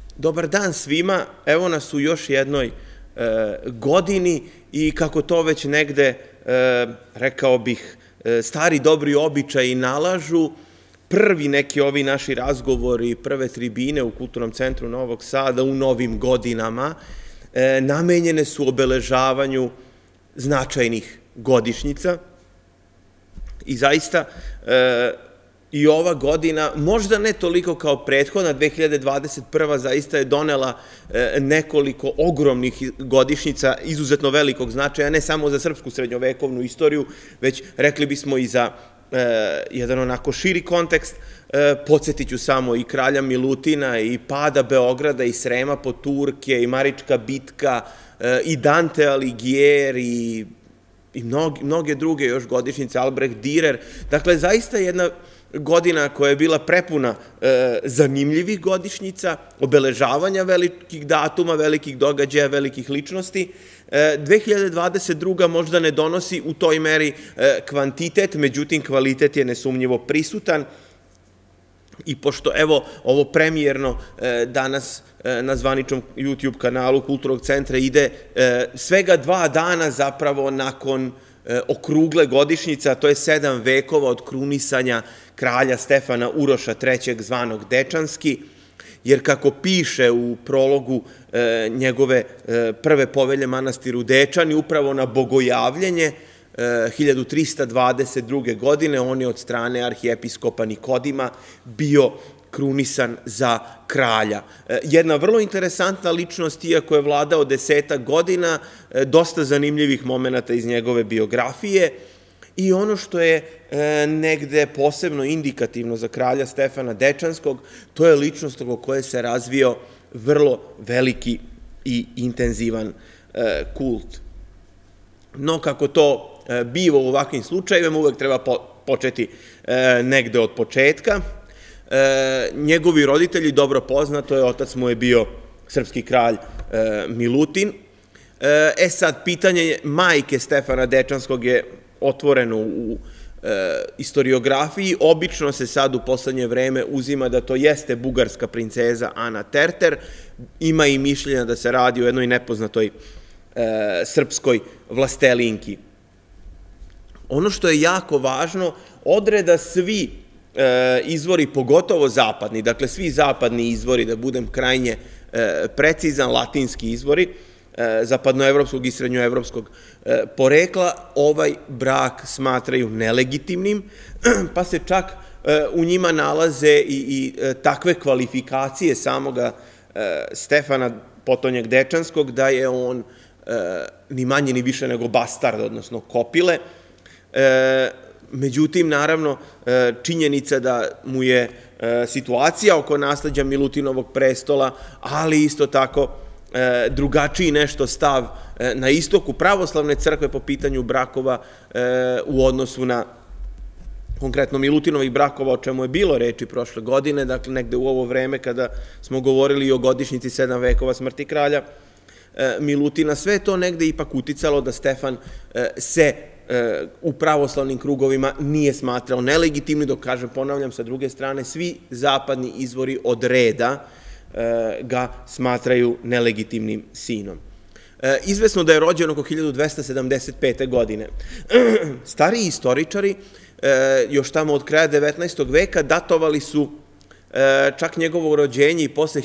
Dobar dan svima, evo nas u još jednoj godini i kako to već negde, rekao bih, stari dobri običaji nalažu, prvi neki ovi naši razgovori, prve tribine u Kulturnom centru Novog Sada u novim godinama namenjene su obeležavanju značajnih godišnjica i zaista i ova godina, možda ne toliko kao prethodna, 2021. zaista je donela nekoliko ogromnih godišnjica izuzetno velikog značaja, ne samo za srpsku srednjovekovnu istoriju, već rekli bismo i za jedan onako širi kontekst. Podsjetit ću samo i kralja Milutina, i pada Beograda, i Srema pod Turke, i Marička bitka, i Dante Alighieri, i mnoge druge još godišnjice, Albrecht Dürer. Dakle, zaista jedna godina koja je bila prepuna zanimljivih godišnjica, obeležavanja velikih datuma, velikih događaja, velikih ličnosti. 2022. možda ne donosi u toj meri kvantitet, međutim kvalitet je nesumnjivo prisutan. I pošto, evo, ovo premijerno danas na zvaničnom YouTube kanalu Kulturnog centra ide svega 2 dana zapravo nakon okrugle godišnjice, a to je 7 vekova od krunisanja kralja Stefana Uroša III. Zvanog Dečanski, jer kako piše u prologu njegove prve povelje manastiru Dečani, upravo na bogojavljenje 1322. godine on je od strane arhijepiskopa Nikodima bio krunisan za kralja. Jedna vrlo interesantna ličnost, iako je vladao 10 godina, dosta zanimljivih momenata iz njegove biografije, i ono što je negde posebno indikativno za kralja Stefana Dečanskog, to je ličnost oko koje se razvio vrlo veliki i intenzivan kult. No, kako to biva u ovakvim slučajevima, uvek treba početi negde od početka. Njegovi roditelji, dobro poznato je, otac mu je bio srpski kralj Milutin. Sad, pitanje majke Stefana Dečanskog je otvoreno u istoriografiji. Obično se sad u poslednje vreme uzima da to jeste bugarska princeza Ana Terter. Ima i mišljenja da se radi o jednoj nepoznatoj srpskoj vlastelinki. Ono što je jako važno, odreda svi izvori, pogotovo zapadni, dakle svi zapadni izvori, da budem krajnje precizan, latinski izvori, zapadnoevropskog i srednjoevropskog porekla, ovaj brak smatraju nelegitimnim, pa se čak u njima nalaze i takve kvalifikacije samoga Stefana Potonjeg Dečanskog, da je on ni manje ni više nego bastard, odnosno kopile. Međutim, naravno, činjenica da mu je situacija oko nasleđa Milutinovog prestola, ali isto tako drugačiji nešto stav na istoku pravoslavne crkve po pitanju brakova u odnosu na konkretno Milutinovih brakova, o čemu je bilo reči prošle godine, dakle negde u ovo vreme kada smo govorili i o godišnjici 7 vekova smrti kralja Milutina. Sve je to negde ipak uticalo da Stefan se u pravoslavnim krugovima nije smatrao nelegitimni, dok, kažem, ponavljam, sa druge strane, svi zapadni izvori od reda ga smatraju nelegitimnim sinom. Izvesno da je rođen oko 1275. godine. Stariji istoričari, još tamo od kraja 19. veka, datovali su čak njegovo rođenje i posle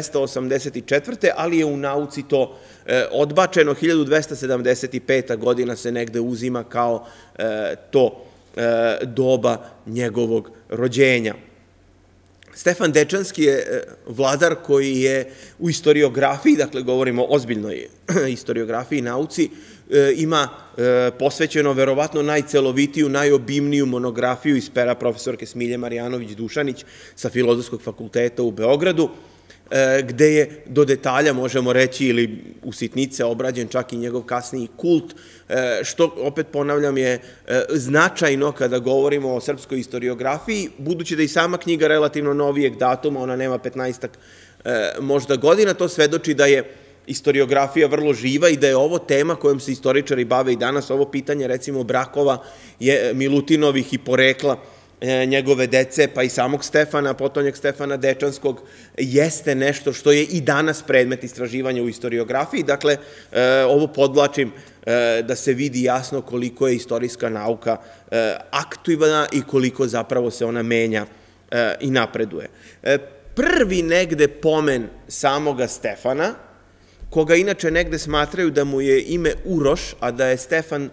1284. ali je u nauci to odbačeno. 1275. godina se negde uzima kao to doba njegovog rođenja. Stefan Dečanski je vladar koji je u istoriografiji, dakle govorimo o ozbiljnoj istoriografiji, nauci, ima posvećeno verovatno najcelovitiju, najobimniju monografiju iz pera profesorke Smilje Marjanović-Dušanić sa Filozofskog fakulteta u Beogradu, gde je do detalja, možemo reći, ili u sitnice obrađen čak i njegov kasniji kult, što, opet ponavljam, je značajno kada govorimo o srpskoj istoriografiji, budući da i sama knjiga relativno novijeg datuma, ona nema 15-ak možda godina, to svedoči da je istoriografija vrlo živa i da je ovo tema kojom se istoričari bave i danas. Ovo pitanje, recimo, brakova Milutinovih i porekla njegove dece, pa i samog Stefana, potonjeg Stefana Dečanskog, jeste nešto što je i danas predmet istraživanja u istoriografiji. Dakle, ovo podvlačim da se vidi jasno koliko je istorijska nauka aktivna i koliko zapravo se ona menja i napreduje. Prvi negde pomen samoga Stefana, koga inače negde smatraju da mu je ime Uroš, a da je Stefan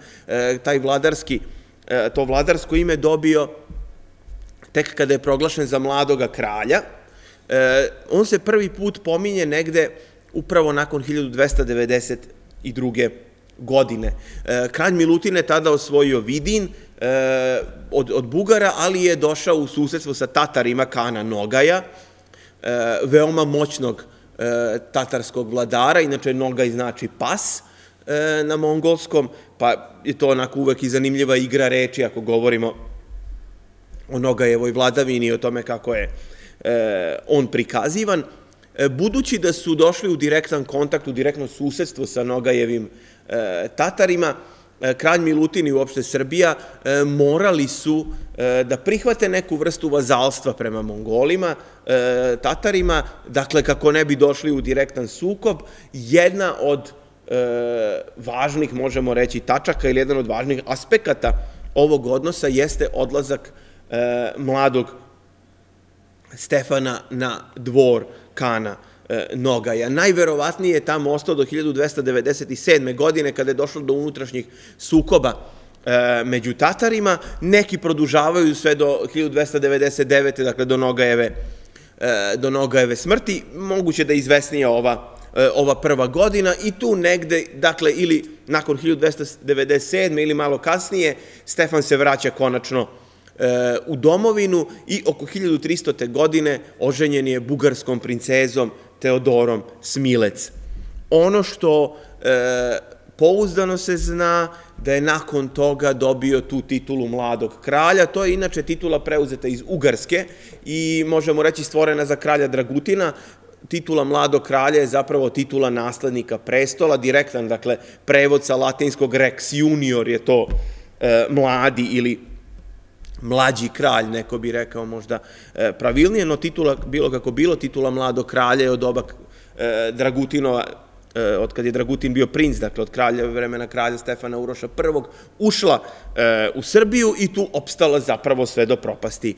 to vladarsko ime dobio tek kada je proglašen za mladoga kralja. On se prvi put pominje negde upravo nakon 1292. godine. Kralj Milutin je tada osvojio Vidin od Bugara, ali je došao u susedstvo sa Tatarima Kana Nogaja, veoma moćnog tatarskog vladara, inače Nogaj znači pas na mongolskom, pa je to onako uvek i zanimljiva igra reči ako govorimo o Nogajevoj vladavini i o tome kako je on prikazivan. Budući da su došli u direktan kontakt, u direktno susedstvo sa Nogajevim Tatarima, kralj Milutin i uopšte Srbija morali su da prihvate neku vrstu vazalstva prema Mongolima, Tatarima, dakle kako ne bi došli u direktan sukob. Jedna od važnih, možemo reći, tačaka ili jedan od važnih aspekata ovog odnosa jeste odlazak mladog Stefana na dvor Kana Nogaja. Najverovatnije je tamo ostao do 1297. godine kada je došlo do unutrašnjih sukoba među Tatarima. Neki produžavaju sve do 1299. dakle do Nogajeve smrti. Moguće da je izvesnija ova prva godina i tu negde, dakle, ili nakon 1297. ili malo kasnije, Stefan se vraća konačno u domovinu i oko 1300. godine oženjen je bugarskom princezom Teodorom Smilec. Ono što pouzdano se zna da je nakon toga dobio tu titulu mladog kralja, to je inače titula preuzeta iz Ugarske i možemo reći stvorena za kralja Dragutina. Titula mladog kralja je zapravo titula naslednika prestola, direktan, dakle, prevod sa latinskog rex junior je to mladi ili mlađi kralj, neko bi rekao možda pravilnije, no titula, bilo kako bilo, titula mladog kralja je od doba Dragutinova, od kad je Dragutin bio princ, dakle od vremena kralja Stefana Uroša I, ušla u Srbiju i tu opstala zapravo sve do propasti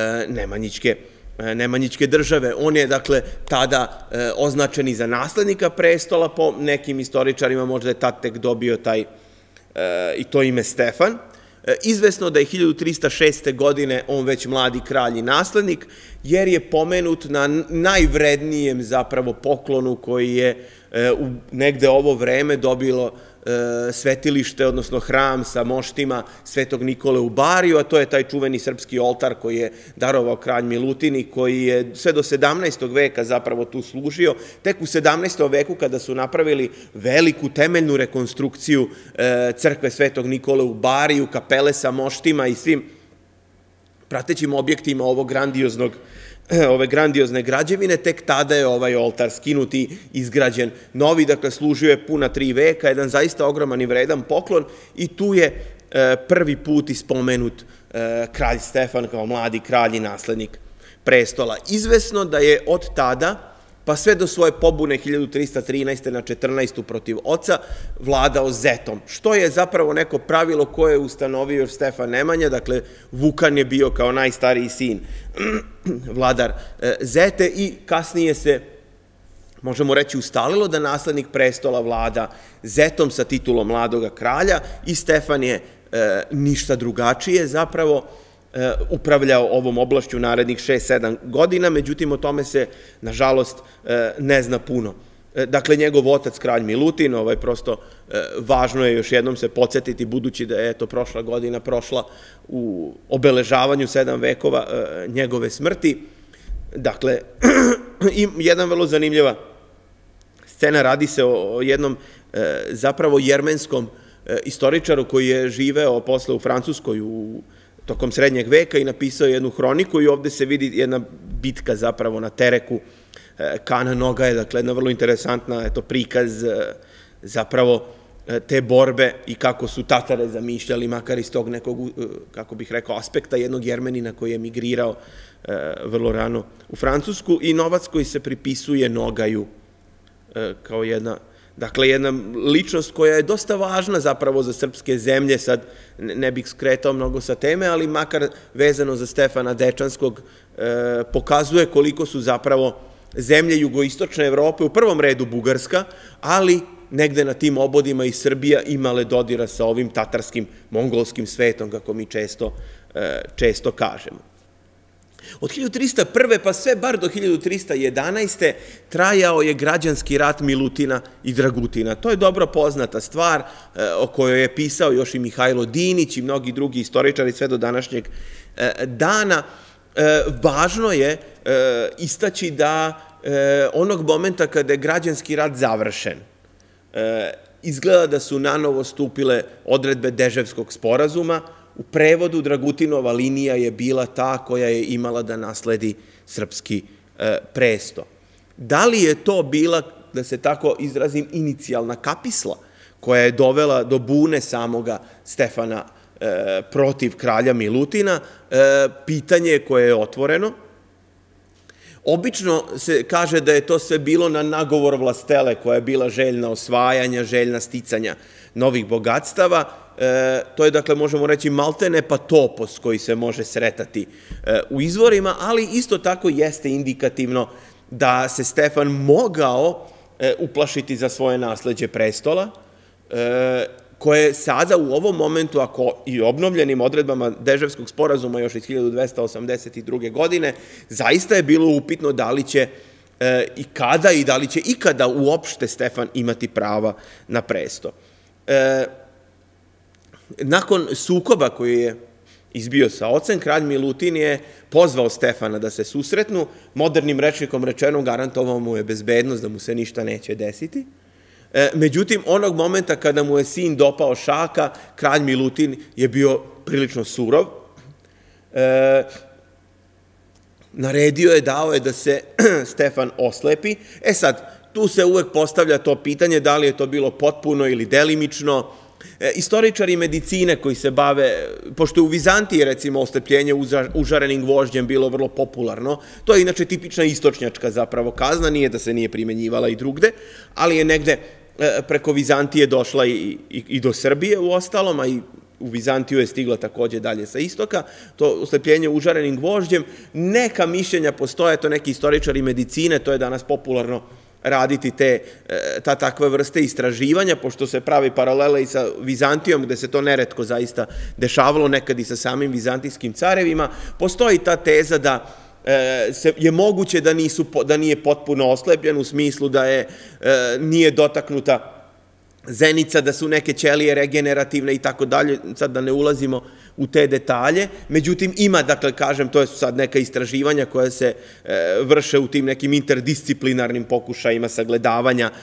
Nemanjićke države. On je, dakle, tada označen i za naslednika prestola, po nekim istoričarima možda je tad tek dobio i to ime Stefan. Izvesno da je 1306. godine on već mladi kralj i naslednik, jer je pomenut na najvrednijem zapravo poklonu koji je negde ovo vreme dobilo svetilište, odnosno hram sa moštima Svetog Nikole u Bariju, a to je taj čuveni srpski oltar koji je darovao kralj Milutin i koji je sve do 17. veka zapravo tu služio. Tek u 17. veku kada su napravili veliku temeljnu rekonstrukciju crkve Svetog Nikole u Bariju, kapele sa moštima i svim pratećim objektima ove grandiozne građevine, tek tada je ovaj oltar skinut i izgrađen novi, dakle služio je puna 3 veka, jedan zaista ogroman i vredan poklon i tu je prvi put ispomenut kralj Stefan kao mladi kralj i naslednik prestola. Izvesno da je od tada, pa sve do svoje pobune 1313. na 14. protiv oca, vladao zetom, što je zapravo neko pravilo koje je ustanovio Stefan Nemanja, dakle Vukan je bio kao najstariji sin vladar zete i kasnije se, možemo reći, ustalilo da naslednik prestola vlada zetom sa titulom mladoga kralja i Stefan je ništa drugačije zapravo upravljao ovom oblašću narednih 6-7 godina, međutim o tome se, nažalost, ne zna puno. Dakle, njegov otac, kralj Milutin, prosto važno je još jednom se podsjetiti, budući da je prošla godina prošla u obeležavanju 7 vekova njegove smrti. Dakle, i jedna vrlo zanimljiva scena, radi se o jednom zapravo jermenskom istoričaru koji je živeo posle u Francuskoj tokom srednjeg veka i napisao jednu hroniku i ovde se vidi jedna bitka zapravo na Tereku Kana Nogaja, dakle jedna vrlo interesantna prikaz zapravo te borbe i kako su Tatare zamišljali, makar iz tog nekog, kako bih rekao, aspekta jednog Jermenina koji je emigrirao vrlo rano u Francusku, i novac koji se pripisuje Nogaju kao jedna ličnost koja je dosta važna zapravo za srpske zemlje. Sad ne bih skretao mnogo sa teme, ali makar vezano za Stefana Dečanskog pokazuje koliko su zapravo zemlje jugoistočne Evrope, u prvom redu Bugarska, ali negde na tim obodima i Srbija imale dodira sa ovim tatarskim, mongolskim svetom, kako mi često kažemo. Od 1301. pa sve bar do 1311. trajao je građanski rat Milutina i Dragutina. To je dobro poznata stvar o kojoj je pisao još i Mihajlo Dinić i mnogi drugi istoričari sve do današnjeg dana. Važno je istaći da onog momenta kada je građanski rat završen, izgleda da su nanovo stupile odredbe Deževskog sporazuma. U prevodu Dragutinova linija je bila ta koja je imala da nasledi srpski presto. Da li je to bila, da se tako izrazim, inicijalna kapisla koja je dovela do bune samoga Stefana protiv kralja Milutina, pitanje koje je otvoreno. Obično se kaže da je to sve bilo na nagovor Vlastele, koja je bila željna osvajanja, željna sticanja novih bogatstava. To je, dakle, možemo reći maltene pa topos koji se može sretati u izvorima, ali isto tako jeste indikativno da se Stefan mogao uplašiti za svoje nasleđe prestola, koje sada u ovom momentu, ako i obnovljenim odredbama Deževskog sporazuma još iz 1282. godine, zaista je bilo upitno da li će i kada i da li će ikada uopšte Stefan imati prava na presto. Nakon sukoba koji je izbio sa ocem, kralj Milutin je pozvao Stefana da se susretnu, modernim rečnikom rečeno garantovao mu je bezbednost, da mu se ništa neće desiti. Međutim, onog momenta kada mu je sin dopao šaka, kralj Milutin je bio prilično surov. Naredio je, dao je da se Stefan oslepi. Sad, tu se uvek postavlja to pitanje da li je to bilo potpuno ili delimično. Istoričari medicine koji se bave, pošto je u Vizantiji, recimo, oslepljenje užarenim gvožđem bilo vrlo popularno, to je inače tipična istočnjačka zapravo kazna, nije da se nije primenjivala i drugde, ali je negde preko Vizantije došla i do Srbije u ostalom, a i u Vizantiju je stigla takođe dalje sa istoka, to oslepljenje užarenim gvožđem. Neka mišljenja postoje, to neki istoričari medicine, to je danas popularno raditi takve vrste istraživanja, pošto se pravi paralele i sa Vizantijom, gde se to neretko zaista dešavalo, nekad i sa samim vizantijskim carevima. Postoji ta teza da je moguće da nije potpuno oslepljen, u smislu da nije dotaknuta zenica, da su neke ćelije regenerativne i tako dalje, sad da ne ulazimo u te detalje. Međutim, ima, dakle, kažem, to je sad neka istraživanja koja se vrše u tim nekim interdisciplinarnim pokušajima sagledavanja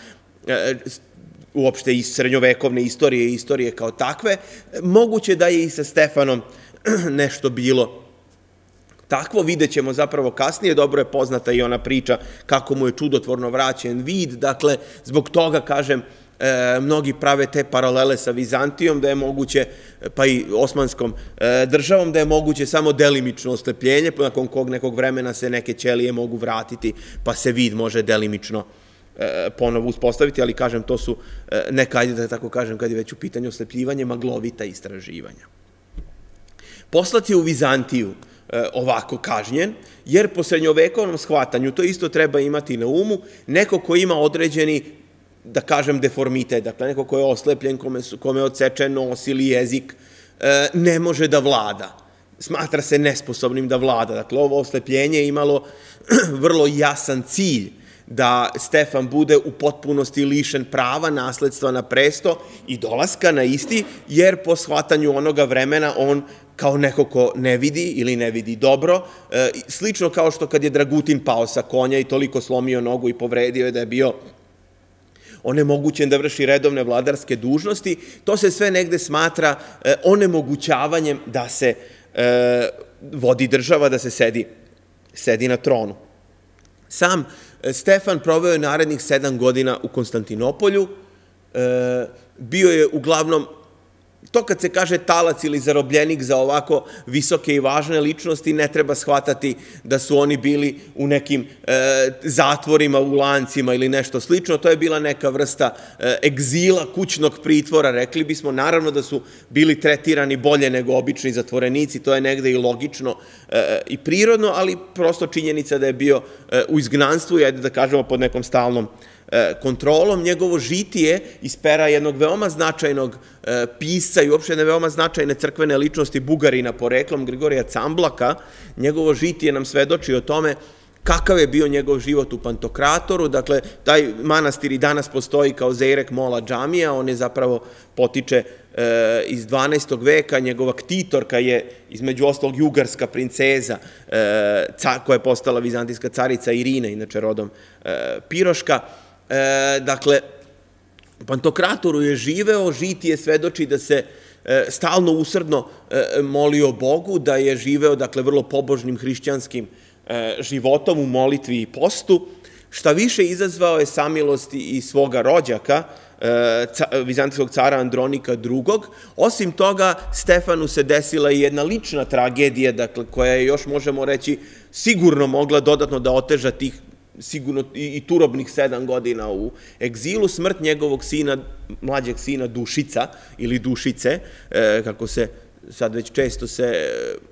uopšte iz srednjovekovne istorije i istorije kao takve. Moguće da je i sa Stefanom nešto bilo takvo, vidjet ćemo zapravo kasnije. Dobro je poznata i ona priča kako mu je čudotvorno vraćen vid. Dakle, zbog toga, kažem, mnogi prave te paralele sa Vizantijom, da je moguće, pa i Osmanskom državom, da je moguće samo delimično oslepljenje, nakon kog nekog vremena se neke ćelije mogu vratiti, pa se vid može delimično ponovo uspostaviti, ali, kažem, to su neka, ajde da tako kažem, kad je već u pitanju oslepljivanje, maglovita istraživanja. Poslat je u Vizantiju ovako kažnjen, jer po srednjovekovnom shvatanju, to isto treba imati na umu, neko ko ima određeni, da kažem, deformitet, dakle, neko ko je oslepljen, kome je odsečen nos ili jezik, ne može da vlada. Smatra se nesposobnim da vlada. Dakle, ovo oslepljenje je imalo vrlo jasan cilj, da Stefan bude u potpunosti lišen prava nasledstva na presto i dolaska na isti, jer po shvatanju onoga vremena on kao neko ko ne vidi ili ne vidi dobro, slično kao što kad je Dragutin pao sa konja i toliko slomio nogu i povredio je da je bio onemogućen da vrši redovne vladarske dužnosti, to se sve negde smatra onemogućavanjem da se vodi država, da se sedi na tronu. Sam Stefan proveo je narednih 7 godina u Konstantinopolju, bio je uglavnom, to kad se kaže talac ili zarobljenik za ovako visoke i važne ličnosti, ne treba shvatati da su oni bili u nekim zatvorima, u lancima ili nešto slično. To je bila neka vrsta egzila, kućnog pritvora, rekli bismo. Naravno da su bili tretirani bolje nego obični zatvorenici, to je negde i logično i prirodno, ali prosto činjenica da je bio u izgnanstvu, ajde da kažemo pod nekom stalnom kontrolom. Njegovo žitije iz pera jednog veoma značajnog pisca i uopšte jedne veoma značajne crkvene ličnosti, Bugarina poreklom, Grigorija Camblaka, njegovo žitije nam svedoči o tome kakav je bio njegov život u Pantokratoru. Dakle, taj manastir i danas postoji kao Zeirek Mola džamija, on je zapravo potiče iz 12. veka, njegova ktitorka je između ostalog jugarska princeza koja je postala vizantijska carica Irina, inače rodom Piroška. Dakle, u Pantokratoru je živeo, žitije svedoči da se stalno usrdno molio Bogu, da je živeo, dakle, vrlo pobožnim hrišćanskim životom u molitvi i postu. Šta više, izazvao je samilosti i svoga rođaka, vizantijskog cara Andronika II. Osim toga, Stefanu se desila i jedna lična tragedija, dakle, koja je još, možemo reći, sigurno mogla dodatno da oteža tih sigurno i turobnih 7 godina u egzilu, smrt njegovog sina, mlađeg sina Dušica ili Dušice, kako se sad već često se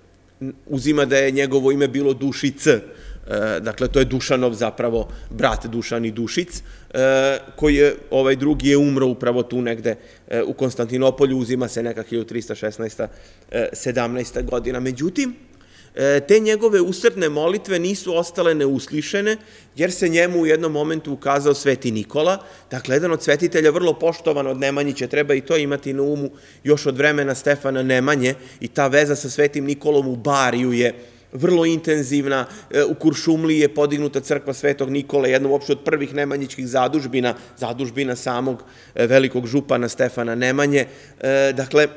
uzima da je njegovo ime bilo Dušic, dakle to je Dušanov zapravo brat Dušan i Dušic, koji je, ovaj drugi je umro upravo tu negde u Konstantinopolju, uzima se neka 1316. 17. godina. Međutim, te njegove usrdne molitve nisu ostale neuslišene, jer se njemu u jednom momentu ukazao Sveti Nikola, dakle, jedan od svetitelja vrlo poštovan od Nemanjića, treba i to imati na umu još od vremena Stefana Nemanje, i ta veza sa Svetim Nikolom u Bariju je vrlo intenzivna. U Kuršumliji je podignuta crkva Svetog Nikole, jedna uopšte od prvih nemanjičkih zadužbina samog velikog župana Stefana Nemanje. Dakle,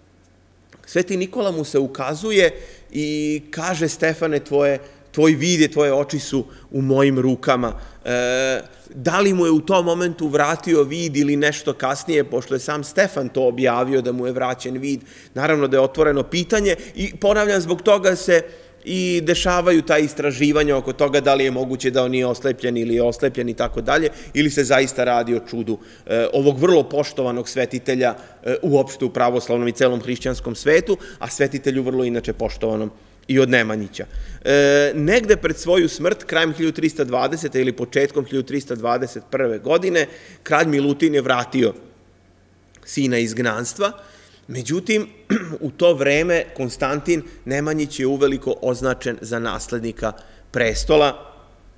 Sveti Nikola mu se ukazuje i kaže: Stefane, tvoj vid, tvoje oči su u mojim rukama. Da li mu je u tom momentu vratio vid ili nešto kasnije, pošto je sam Stefan to objavio da mu je vraćen vid, naravno da je otvoreno pitanje, i ponavljam, zbog toga se i dešavaju ta istraživanja oko toga da li je moguće da on nije oslepljen ili je oslepljen i tako dalje, ili se zaista radi o čudu ovog vrlo poštovanog svetitelja uopšte u pravoslavnom i celom hrišćanskom svetu, a svetitelju vrlo inače poštovanom i od Nemanjića. Negde pred svoju smrt, krajem 1320. ili početkom 1321. godine, kralj Milutin je vratio sina iz izgnanstva. Međutim, u to vreme Konstantin Nemanjić je uveliko označen za naslednika prestola.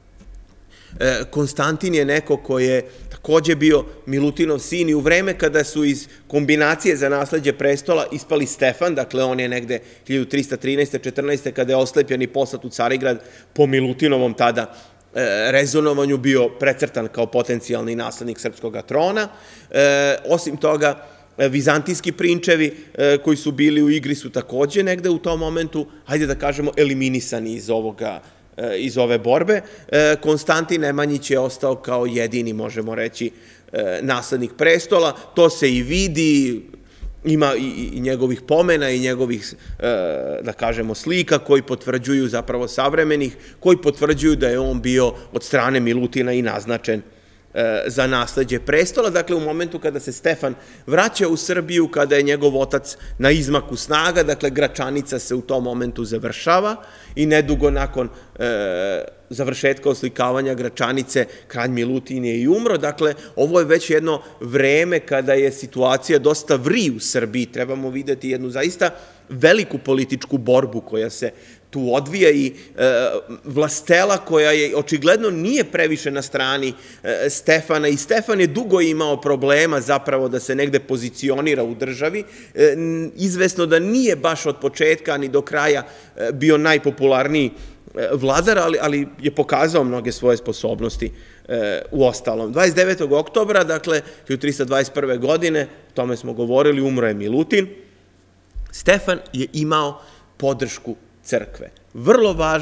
Konstantin je neko ko je takođe bio Milutinov sin i u vreme kada su iz kombinacije za nasleđe prestola ispali Stefan, dakle on je negde 1313. 14. kada je oslepljen i poslat u Carigrad po Milutinovom tada rezonovanju bio precrtan kao potencijalni naslednik srpskog trona. Osim toga, vizantijski prinčevi koji su bili u igri su takođe negde u tom momentu, hajde da kažemo, eliminisani iz ove borbe. Konstantin Nemanjić je ostao kao jedini, možemo reći, naslednik prestola. To se i vidi, ima i njegovih pomena i njegovih, da kažemo, slika koji potvrđuju, zapravo savremenih, koji potvrđuju da je on bio od strane Milutina i naznačen za nasleđe prestola. Dakle, u momentu kada se Stefan vraća u Srbiju, kada je njegov otac na izmaku snaga, dakle, Gračanica se u tom momentu završava i nedugo nakon završetka oslikavanja Gračanice kralj Milutin je i umro. Dakle, ovo je već jedno vreme kada je situacija dosta vri u Srbiji. Trebamo videti jednu zaista veliku političku borbu koja se tu odvija i vlastela koja je očigledno nije previše na strani Stefana, i Stefan je dugo imao problema zapravo da se negde pozicionira u državi. Izvesno da nije baš od početka ni do kraja bio najpopularniji vladar, ali je pokazao mnoge svoje sposobnosti u ostalom. 29. oktobra, dakle, 1321. godine, o tome smo govorili, umro je Milutin. Stefan je imao podršku crkve. Vrlo važna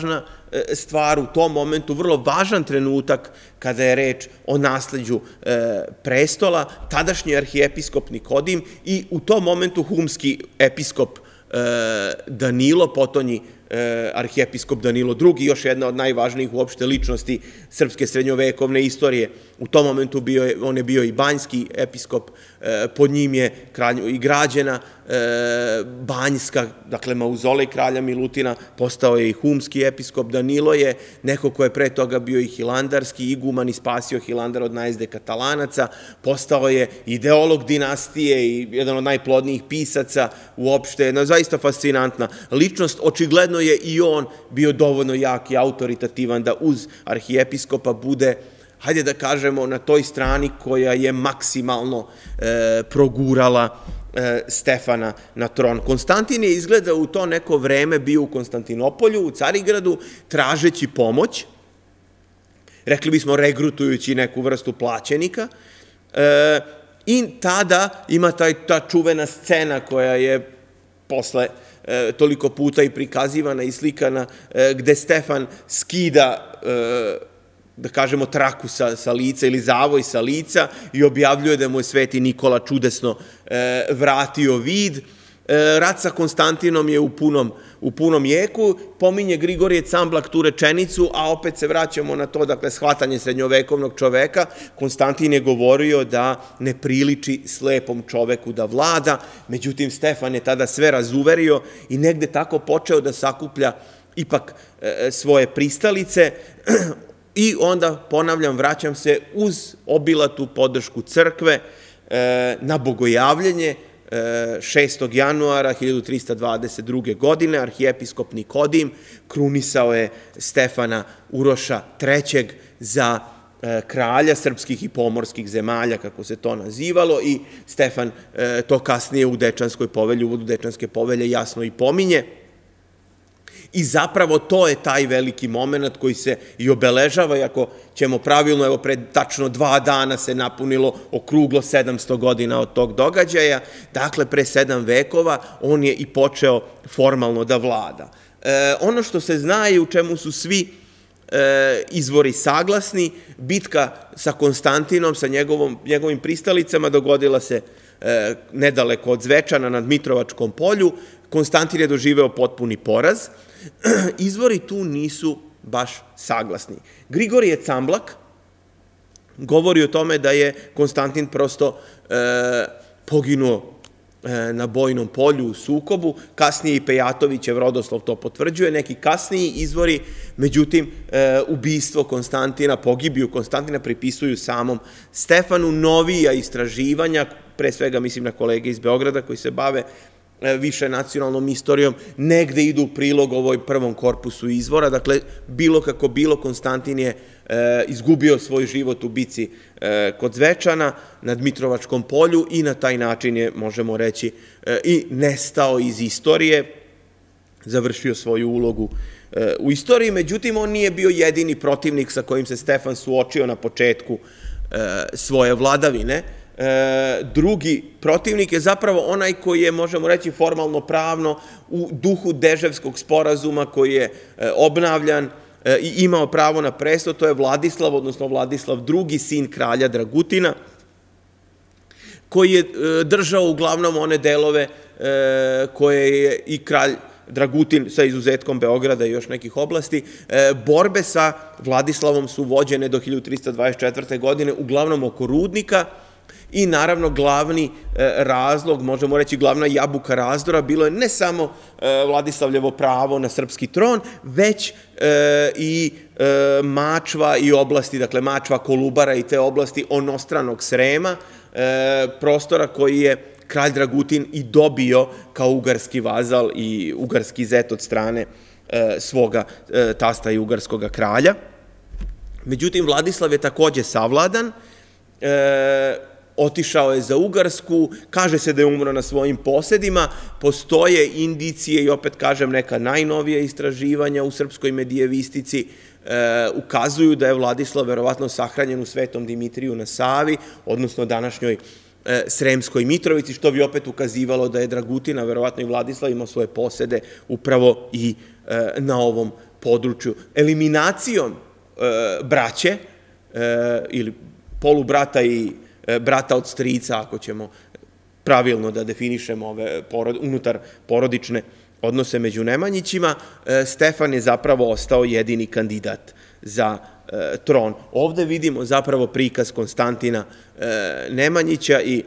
stvar u tom momentu, vrlo važan trenutak kada je reč o nasleđu prestola, tadašnji arhijepiskop Nikodim i u tom momentu humski episkop Danilo, potonji arhijepiskop Danilo II, još jedna od najvažnijih uopšte ličnosti srpske srednjovekovne istorije. U tom momentu on je bio i banjski episkop, pod njim je i građena Banjska, dakle mauzolej kralja Milutina, postao je i humski episkop. Danilo je neko ko je pre toga bio i hilandarski iguman i spasio Hilandar od najezde Katalanaca, postao je ideolog dinastije i jedan od najplodnijih pisaca uopšte, jedna zaista fascinantna ličnost. Očigledno je i on bio dovoljno jak i autoritativan da uz arhijepiskopa bude, hajde da kažemo, na toj strani koja je maksimalno progurala Stefana na tron. Konstantin je izgleda u to neko vreme bio u Konstantinopolju, u Carigradu, tražeći pomoć, rekli bismo regrutujući neku vrstu plaćenika, i tada ima ta čuvena scena koja je posle toliko puta i prikazivana i slikana, gde Stefan skida, da kažemo, traku sa lica ili zavoj sa lica i objavljuje da mu je Sveti Nikola čudesno vratio vid. Rat sa Konstantinom je u punom jeku, pominje Grigorije Camblak tu rečenicu, a opet se vraćamo na to, dakle, shvatanje srednjovekovnog čoveka. Konstantin je govorio da ne priliči slepom čoveku da vlada, međutim, Stefan je tada sve razuverio i negde tako počeo da sakuplja ipak svoje pristalice i onda, ponavljam, vraćam se uz obilatu podršku crkve na bogojavljenje 6. januara 1322. godine. Arhijepiskop Nikodim krunisao je Stefana Uroša III. Za kralja srpskih i pomorskih zemalja, kako se to nazivalo, i Stefan to kasnije u Dečanskoj povelji, u uvodu Dečanske povelje jasno i pominje. I zapravo to je taj veliki moment koji se i obeležava, i ako ćemo pravilno, evo pred tačno 2 dana se napunilo okruglo 700 godina od tog događaja, dakle pre 7 vekova on je i počeo formalno da vlada. Ono što se zna i u čemu su svi izvori saglasni, bitka sa Konstantinom, sa njegovim pristalicama dogodila se nedaleko od Zvečana na Dmitrovačkom polju. Konstantin je doživeo potpuni poraz. Izvori tu nisu baš saglasni. Grigorije Camblak govori o tome da je Konstantin prosto poginuo na bojnom polju u sukobu, kasnije i Pejatovićev Rodoslov to potvrđuje, neki kasniji izvori, međutim, ubistvo Konstantina, pogibiju Konstantina pripisuju samom Stefanu. Novija istraživanja, pre svega mislim na kolege iz Beograda koji se bave više nacionalnom istorijom, negde idu u prilog ovoj prvom korpusu izvora. Dakle, bilo kako bilo, Konstantin je izgubio svoj život u bici kod Zvečana na Dmitrovačkom polju i na taj način je, možemo reći, i nestao iz istorije, završio svoju ulogu u istoriji. Međutim, on nije bio jedini protivnik sa kojim se Stefan suočio na početku svoje vladavine. Drugi protivnik je zapravo onaj koji je, možemo reći, formalno pravno u duhu Deževskog sporazuma koji je obnavljan i imao pravo na prestol, to je Vladislav, odnosno Vladislav II, sin kralja Dragutina, koji je držao uglavnom one delove koje je i kralj Dragutin, sa izuzetkom Beograda i još nekih oblasti. Borbe sa Vladislavom su vođene do 1324. godine, uglavnom oko rudnika, i naravno glavni razlog, možemo reći glavna jabuka razdora, bilo je ne samo Vladislavljevo pravo na srpski tron, već i Mačva i oblasti, dakle Mačva, Kolubara i te oblasti onostranog Srema, prostora koji je kralj Dragutin i dobio kao ugarski vazal i ugarski zet od strane svoga tasta i ugarskog kralja. Međutim, Vladislav je takođe savladan, otišao je za Ugarsku, kaže se da je umro na svojim posedima, postoje indicije i opet kažem neka najnovije istraživanja u srpskoj medijevistici ukazuju da je Vladislav verovatno sahranjen u Svetom Dimitriju na Savi, odnosno današnjoj Sremskoj Mitrovici, što bi opet ukazivalo da je Dragutina, verovatno i Vladislav, imao svoje posede upravo i na ovom području, eliminacijom braće ili polubrata i brata od strica, ako ćemo pravilno da definišemo ove unutar porodične odnose među Nemanjićima, Stefan je zapravo ostao jedini kandidat za tron. Ovde vidimo zapravo prikaz Konstantina Nemanjića i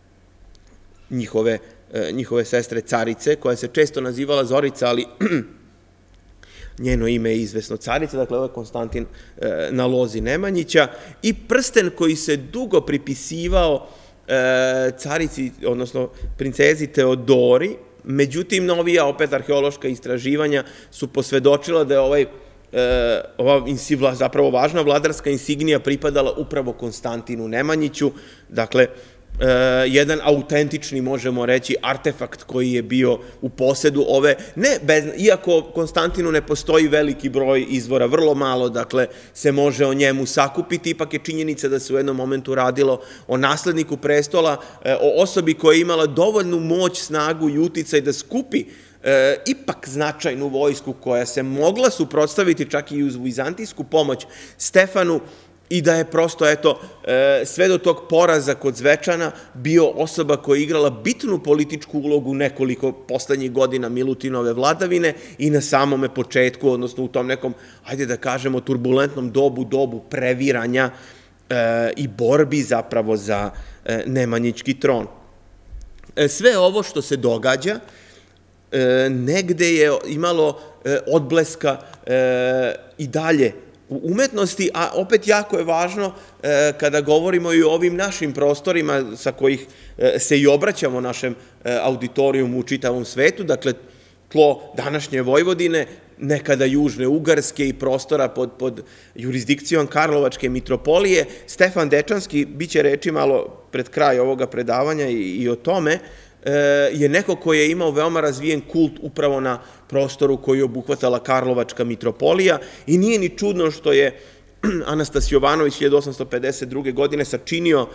njihove sestre Carice, koja se često nazivala Zorica, ali njeno ime je izvesno Carica, dakle ovo je Konstantin na lozi Nemanjića, i prsten koji se dugo pripisivao carici, odnosno princezi Teodori, međutim, novija opet arheološka istraživanja su posvedočila da je ova zapravo važna vladarska insignija pripadala upravo Konstantinu Nemanjiću, dakle, jedan autentični, možemo reći, artefakt koji je bio u posedu ove, iako Konstantinu ne postoji veliki broj izvora, vrlo malo, dakle, se može o njemu sakupiti, ipak je činjenica da se u jednom momentu radilo o nasledniku prestola, o osobi koja je imala dovoljnu moć, snagu i uticaj da skupi ipak značajnu vojsku koja se mogla suprotstaviti čak i uz vizantijsku pomoć Stefanu, i da je prosto, eto, sve do tog poraza kod Zvečana bio osoba koja je igrala bitnu političku ulogu nekoliko poslednjih godina Milutinove vladavine i na samome početku, odnosno u tom nekom, hajde da kažemo, turbulentnom dobu previranja i borbi zapravo za Nemanjićki tron. Sve ovo što se događa negde je imalo odbleska i dalje u umetnosti, a opet jako je važno kada govorimo i o ovim našim prostorima sa kojih se i obraćamo našem auditorijumu u čitavom svetu, dakle tlo današnje Vojvodine, nekada Južne Ugarske i prostora pod jurisdikcijom Karlovačke mitropolije. Stefan Dečanski, bit će reči malo pred kraj ovoga predavanja i o tome, je neko koji je imao veoma razvijen kult upravo na prostoru koji je obuhvatala Karlovačka mitropolija i nije ni čudno što je Anastas Jovanović 1852. godine sačinio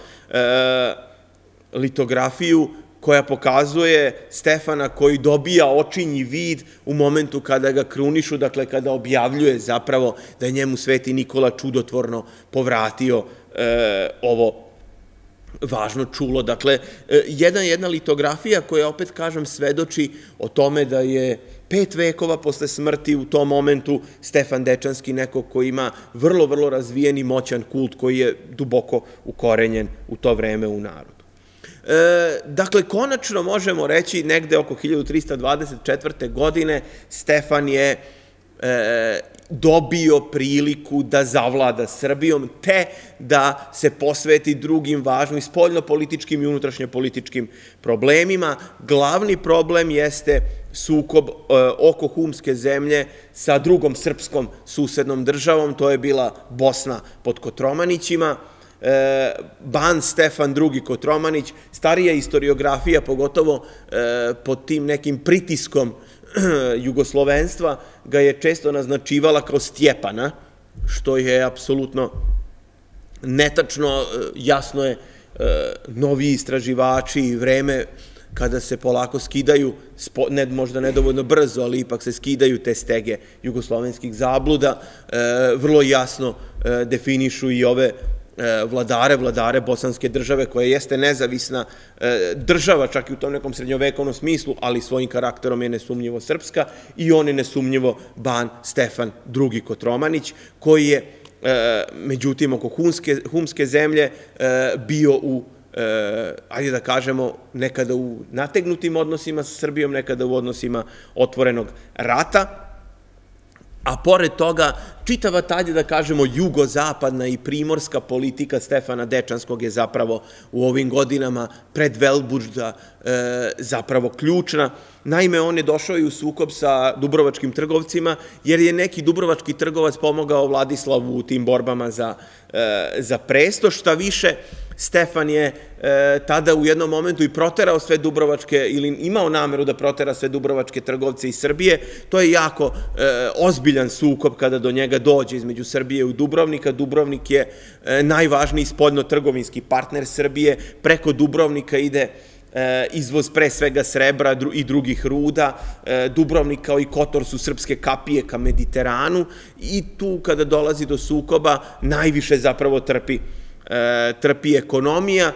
litografiju koja pokazuje Stefana koji dobija očinji vid u momentu kada ga krunišu, dakle kada objavljuje zapravo da je njemu Sveti Nikola čudotvorno povratio ovo važno čulo. Dakle, jedna litografija koja, opet kažem, svedoči o tome da je 5 vekova posle smrti u tom momentu Stefan Dečanski neko koji ima vrlo, vrlo razvijen i moćan kult koji je duboko ukorenjen u to vreme u narodu. Dakle, konačno možemo reći negde oko 1324. godine Stefan je dobio priliku da zavlada Srbijom, te da se posveti drugim važnim spoljnopolitičkim i unutrašnjopolitičkim problemima. Glavni problem jeste sukob oko Humske zemlje sa drugom srpskom susednom državom, to je bila Bosna pod Kotromanićima. Ban Stefan II. Kotromanić, starija istoriografija, pogotovo pod tim nekim pritiskom jugoslovenstva, ga je često naznačivala kao Stjepana, što je apsolutno netačno. Jasno je, novi istraživači i vreme kada se polako skidaju, možda nedovoljno brzo, ali ipak se skidaju te stege jugoslovenskih zabluda, vrlo jasno definišu i ove vladare bosanske države, koja jeste nezavisna država, čak i u tom nekom srednjovekovnom smislu, ali svojim karakterom je nesumnjivo srpska, i on je nesumnjivo ban Stefan II. Kotromanić, koji je, međutim, oko Humske zemlje bio u, ajde da kažemo, nekada u nategnutim odnosima sa Srbijom, nekada u odnosima otvorenog rata. A pored toga, čitava tajde, da kažemo, jugozapadna i primorska politika Stefana Dečanskog je zapravo u ovim godinama pred Velbuđda zapravo ključna. Naime, on je došao i u sukob sa dubrovačkim trgovcima, jer je neki dubrovački trgovac pomogao Vladislavu u tim borbama za presto. Šta više, Stefan je tada u jednom momentu i proterao sve dubrovačke, ili imao nameru da protera sve dubrovačke trgovce iz Srbije. To je jako ozbiljan sukob kada do njega dođe između Srbije i Dubrovnika. Dubrovnik je najvažniji spoljno-trgovinski partner Srbije. Preko Dubrovnika ide izvoz pre svega srebra i drugih ruda. Dubrovnik kao i Kotor su srpske kapije ka Mediteranu i tu kada dolazi do sukoba najviše zapravo trpi ekonomija.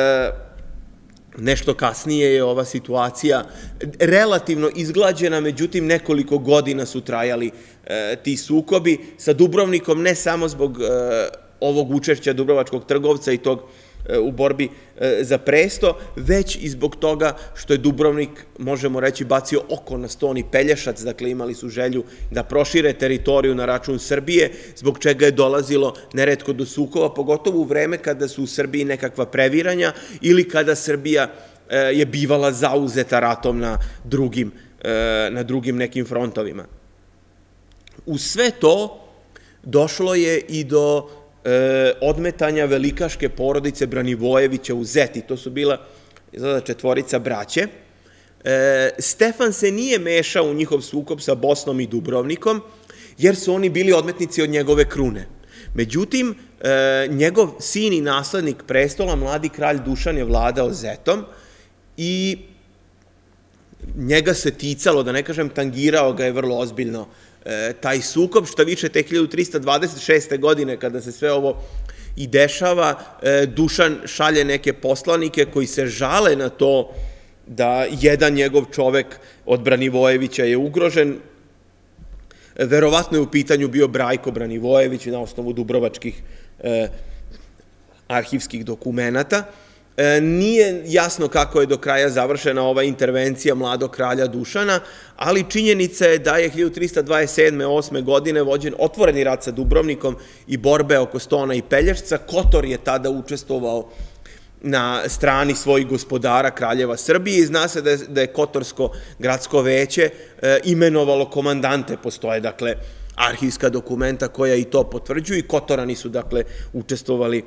Nešto kasnije je ova situacija relativno izglađena, međutim nekoliko godina su trajali ti sukobi sa Dubrovnikom, ne samo zbog ovog učešća dubrovačkog trgovca i tog u borbi za presto, već i zbog toga što je Dubrovnik, možemo reći, bacio oko na Stoni Pelješac, dakle imali su želju da prošire teritoriju na račun Srbije, zbog čega je dolazilo neretko do sukoba, pogotovo u vreme kada su u Srbiji nekakva previranja ili kada Srbija je bivala zauzeta ratom na drugim nekim frontovima. U sve to došlo je i do odmetanja velikaške porodice Branivojevića u Zeti. To su bila četvorica braće. Stefan se nije mešao u njihov sukob sa Bosnom i Dubrovnikom, jer su oni bili odmetnici od njegove krune. Međutim, njegov sin i naslednik prestola, mladi kralj Dušan, je vladao Zetom i njega se ticalo, da ne kažem tangirao ga je vrlo ozbiljno taj sukob, što više te 1326. godine, kada se sve ovo i dešava, Dušan šalje neke poslanike koji se žale na to da jedan njegov čovek od Branivojevića je ugrožen. Verovatno je u pitanju bio Brajko Branivojević na osnovu dubrovačkih arhivskih dokumenata. Nije jasno kako je do kraja završena ova intervencija mladog kralja Dušana, ali činjenica je da je 1327-8. godine vođen otvoreni rat sa Dubrovnikom i borbe oko Stona i Pelješca. Kotor je tada učestvovao na strani svojih gospodara kraljeva Srbije i zna se da je Kotorsko gradsko veće imenovalo komandante. Postoje, dakle, arhivska dokumenta koja i to potvrđuju i Kotorani su, dakle, učestvovali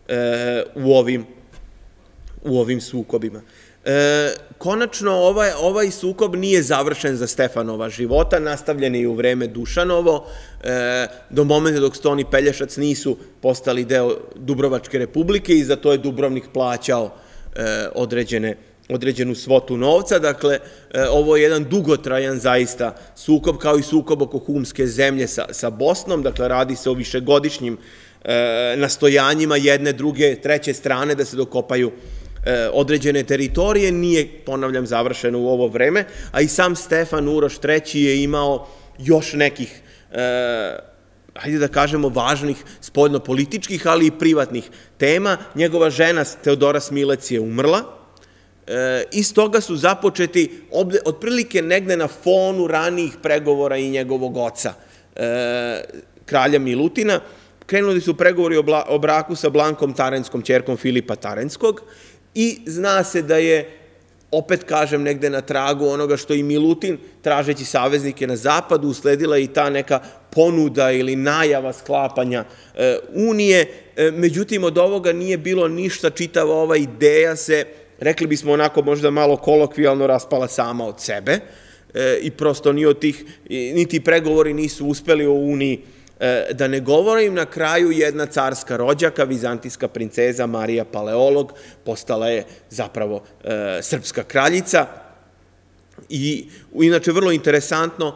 u ovim sukobima. Konačno, ovaj sukob nije završen za Stefanova života, nastavljen je i u vreme Dušanovo, do momenta dok Ston i Pelješac nisu postali deo Dubrovačke republike i za to je Dubrovnik plaćao određenu svotu novca. Dakle, ovo je jedan dugotrajan zaista sukob, kao i sukob oko Humske zemlje sa Bosnom. Dakle, radi se o višegodišnjim nastojanjima jedne, druge, treće strane da se dokopaju određene teritorije. Nije, ponavljam, završeno u ovo vreme, a i sam Stefan Uroš III je imao još nekih, hajde da kažemo, važnih spoljnopolitičkih, ali i privatnih tema. Njegova žena Teodora Smilec je umrla. Iz toga su započeti otprilike negde na fonu ranijih pregovora i njegovog oca, kralja Milutina. Krenuli su pregovori o braku sa Blankom Tarenskom, ćerkom Filipa Tarenskog, i zna se da je, opet kažem, negde na tragu onoga što i Milutin, tražeći saveznike na zapadu, usledila i ta neka ponuda ili najava sklapanja unije. Međutim, od ovoga nije bilo ništa, čitava ova ideja se, rekli bismo onako možda malo kolokvijalno, raspala sama od sebe i prosto niti pregovori nisu uspeli o uniji. Da ne govorim, na kraju jedna carska rođaka, vizantijska princeza Marija Paleolog, postala je zapravo srpska kraljica. I inače, vrlo interesantno,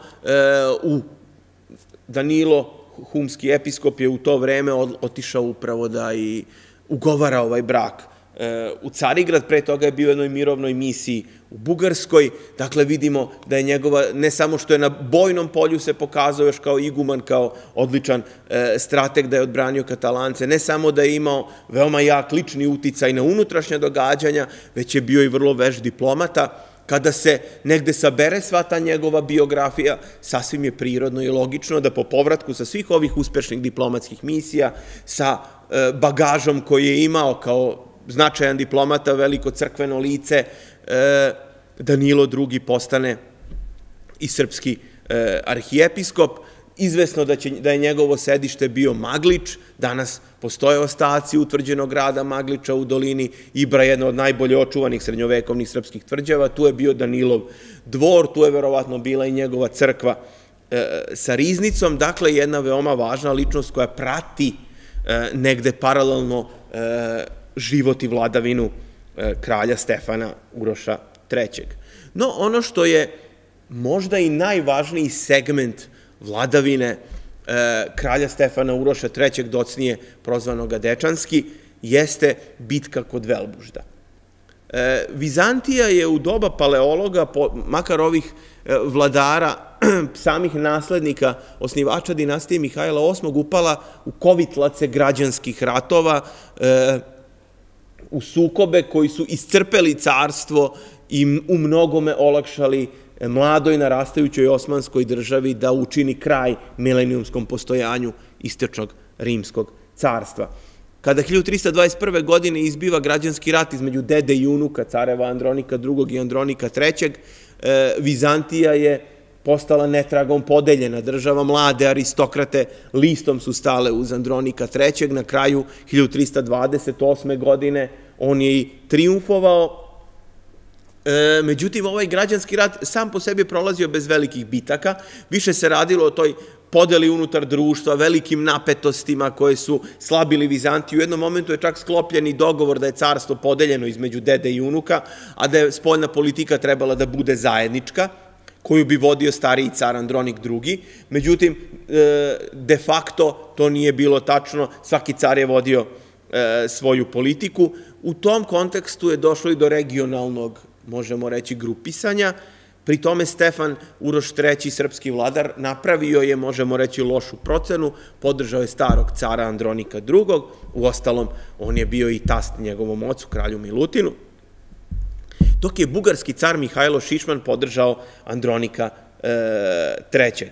Danilo, humski episkop, je u to vreme otišao upravo da i ugovara ovaj brak u Carigrad. Pre toga je bio u jednoj mirovnoj misiji u Bugarskoj. Dakle, vidimo da je njegova, ne samo što je na bojnom polju se pokazao još kao iguman, kao odličan strateg, da je odbranio Katalance, ne samo da je imao veoma jak lični uticaj na unutrašnja događanja, već je bio i vrlo vešt diplomata. Kada se negde sabere sva ta njegova biografija, sasvim je prirodno i logično da po povratku sa svih ovih uspešnih diplomatskih misija, sa bagažom koji je imao kao značajan diplomata, veliko crkveno lice, Danilo II postane i srpski arhijepiskop. Izvesno da je njegovo sedište bio Maglič, danas postoje ostaci utvrđenog grada Magliča u dolini Ibra, jedna od najbolje očuvanih srednjovekovnih srpskih tvrđava. Tu je bio Danilov dvor, tu je verovatno bila i njegova crkva sa riznicom. Dakle, jedna veoma važna ličnost koja prati negde paralelno život i vladavinu kralja Stefana Uroša III. No, ono što je možda i najvažniji segment vladavine kralja Stefana Uroša III, docnije prozvanoga Dečanski, jeste bitka kod Velbužda. Vizantija je u doba paleologa, makar ovih vladara, samih naslednika, osnivača dinastije Mihajla VIII, upala u kovitlace građanskih ratova, u sukobe koji su iscrpeli carstvo i u mnogome olakšali mladoj narastajućoj osmanskoj državi da učini kraj milenijumskom postojanju istočnog rimskog carstva. Kada 1321. godine izbiva građanski rat između dede i unuka, careva Andronika II. I Andronika III., Vizantija je postala netragom podeljena država, mlade aristokrate listom su stale uz Andronika III. Na kraju 1328. godine on je i triumfovao. Međutim, ovaj građanski rat sam po sebi je prolazio bez velikih bitaka, više se radilo o toj podeli unutar društva, velikim napetostima koje su slabili Vizantiju. U jednom momentu je čak sklopljen i dogovor da je carstvo podeljeno između dede i unuka, a da je spoljna politika trebala da bude zajednička, koju bi vodio stariji car Andronik II. Međutim, de facto to nije bilo tačno, svaki car je vodio svoju politiku. U tom kontekstu je došlo i do regionalnog, možemo reći, grupisanja. Pri tome Stefan Uroš III, srpski vladar, napravio je, možemo reći, lošu procenu, podržao je starog cara Andronika II. Uostalom, on je bio i tast njegovom ocu, kralju Milutinu, dok je bugarski car Mihajlo Šišman podržao Andronika III.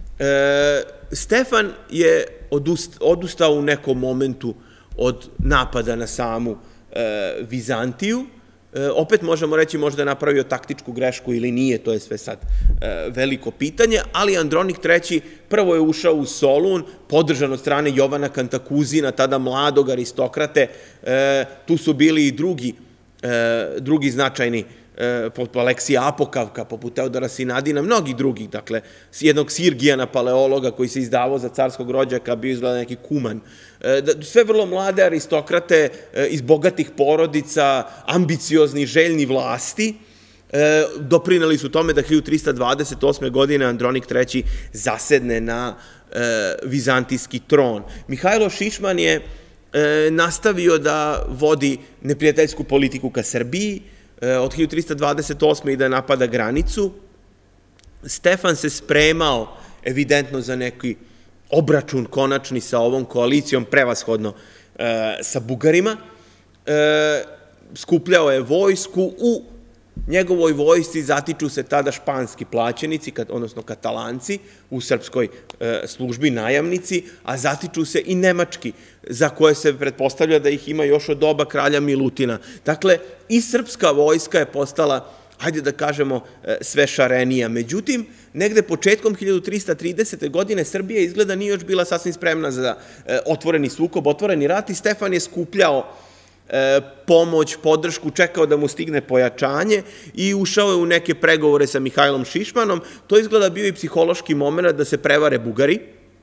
Stefan je odustao u nekom momentu od napada na samu Vizantiju. Opet možemo reći možda je napravio taktičku grešku ili nije, to je sve sad veliko pitanje, ali Andronik III prvo je ušao u Solun, podržan od strane Jovana Kantakuzina, tada mladog aristokrate. Tu su bili i drugi značajni, poput Aleksija Apokavka, poput Teodora Sinadina, mnogi drugih, dakle, jednog Sirgijana paleologa koji se izdavao za carskog rođaka, bio izgleda neki kuman. Sve vrlo mlade aristokrate iz bogatih porodica, ambiciozni, željni vlasti, doprineli su tome da 1328. godine Andronik III zasedne na vizantijski tron. Mihajlo Šišman je nastavio da vodi neprijateljsku politiku ka Srbiji, od 1328. i da napada granicu. Stefan se spremao evidentno za neki obračun konačni sa ovom koalicijom, prevashodno sa Bugarima. Skupljao je vojsku, u njegovoj vojsci zatiču se tada španski plaćenici, odnosno Katalanci u srpskoj službi, najamnici, a zatiču se i nemački, za koje se pretpostavlja da ih ima još od doba kralja Milutina. Dakle, i srpska vojska je postala, hajde da kažemo, sve šarenija. Međutim, negde početkom 1330. godine Srbija izgleda nije još bila sasvim spremna za otvoreni sukob, otvoreni rat i Stefan je skupljao pomoć, podršku, čekao da mu stigne pojačanje i ušao je u neke pregovore sa Mihajlom Šišmanom. To izgleda bio i psihološki moment da se prevare Bugari,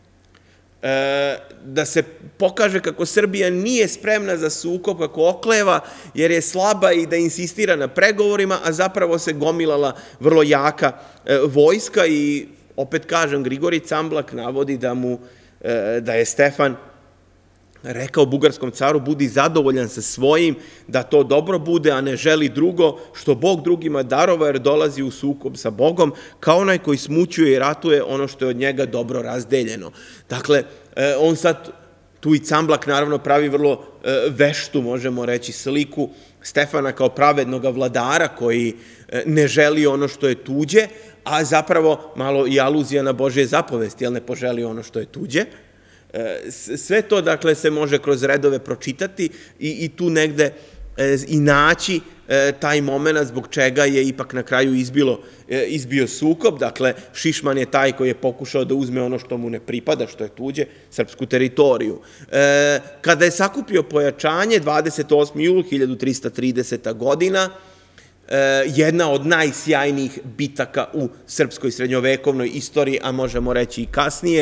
da se pokaže kako Srbija nije spremna za sukob, kako okleva, jer je slaba i da insistira na pregovorima, a zapravo se gomilala vrlo jaka vojska i, opet kažem, Grigorij Camblak navodi da je Stefan rekao bugarskom caru: budi zadovoljan sa svojim, da to dobro bude, a ne želi drugo, što Bog drugima darova, jer dolazi u sukob sa Bogom, kao onaj koji smućuje i ratuje ono što je od njega dobro razdeljeno. Dakle, on sad, tu i Camblak naravno pravi vrlo veštu, možemo reći, sliku Stefana kao pravednog vladara koji ne želi ono što je tuđe, a zapravo malo i aluzija na Božje zapovesti, jer ne poželi ono što je tuđe. Sve to, dakle, se može kroz redove pročitati i tu negde i naći taj moment zbog čega je ipak na kraju izbio sukob. Dakle, Šišman je taj koji je pokušao da uzme ono što mu ne pripada, što je tuđe, srpsku teritoriju. Kada je sakupio pojačanje, 28. jul 1330. godina, jedna od najsjajnijih bitaka u srpskoj srednjovekovnoj istoriji, a možemo reći i kasnije,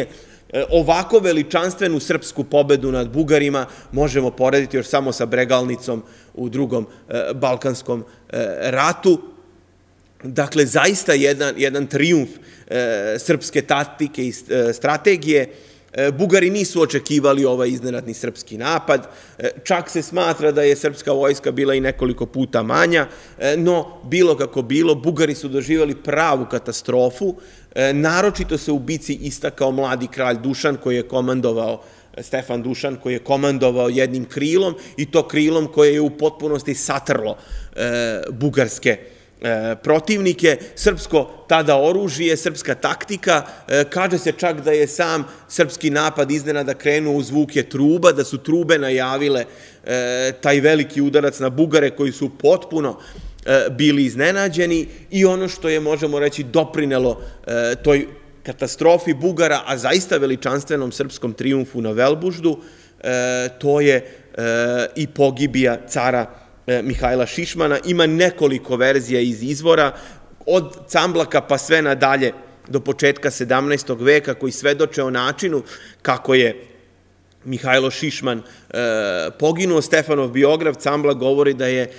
ovako veličanstvenu srpsku pobedu nad Bugarima možemo porediti još samo sa Bregalnicom u Drugom Balkanskom ratu. Dakle, zaista jedan trijumf srpske taktike i strategije. Bugari nisu očekivali ovaj iznenadni srpski napad, čak se smatra da je srpska vojska bila i nekoliko puta manja, no bilo kako bilo, Bugari su doživjeli pravu katastrofu, naročito se u bici istakao mladi kralj Dušan koji je komandovao, Stefan Dušan, koji je komandovao jednim krilom i to krilom koje je u potpunosti satrlo bugarske protivnike. Srpsko tada oružje, srpska taktika, kaže se čak da je sam srpski napad iznenada krenuo u zvuke truba, da su trube najavile taj veliki udarac na Bugare koji su potpuno bili iznenađeni i ono što je, možemo reći, doprinelo toj katastrofi Bugara, a zaista veličanstvenom srpskom trijumfu na Velbuždu, to je i pogibija cara Mihajla Šišmana. Ima nekoliko verzija iz izvora, od Camblaka pa sve nadalje do početka 17. veka, koji svedoče o načinu kako je Mihajlo Šišman poginuo. Stefanov biograf Camblak govori da je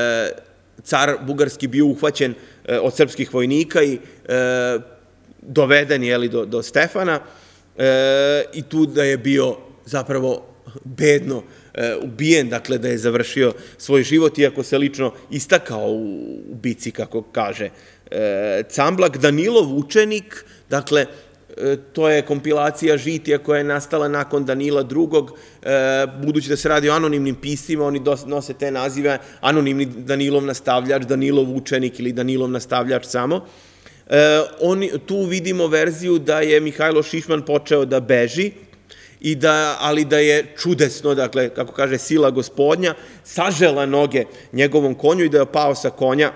car bugarski bio uhvaćen od srpskih vojnika i doveden do Stefana i tu da je bio zapravo bedno ubijen, dakle da je završio svoj život, iako se lično istakao u bici, kako kaže Camblak. Danilov učenik, dakle, to je kompilacija žitija koja je nastala nakon Danila II. Budući da se radi o anonimnim pismima, oni nose te nazive anonimni Danilov nastavljač, Danilov učenik ili Danilov nastavljač samo. Tu vidimo verziju da je Mihajlo Šišman počeo da beži, ali da je čudesno, dakle, kako kaže sila gospodnja, sažela noge njegovom konju i da je pao sa konja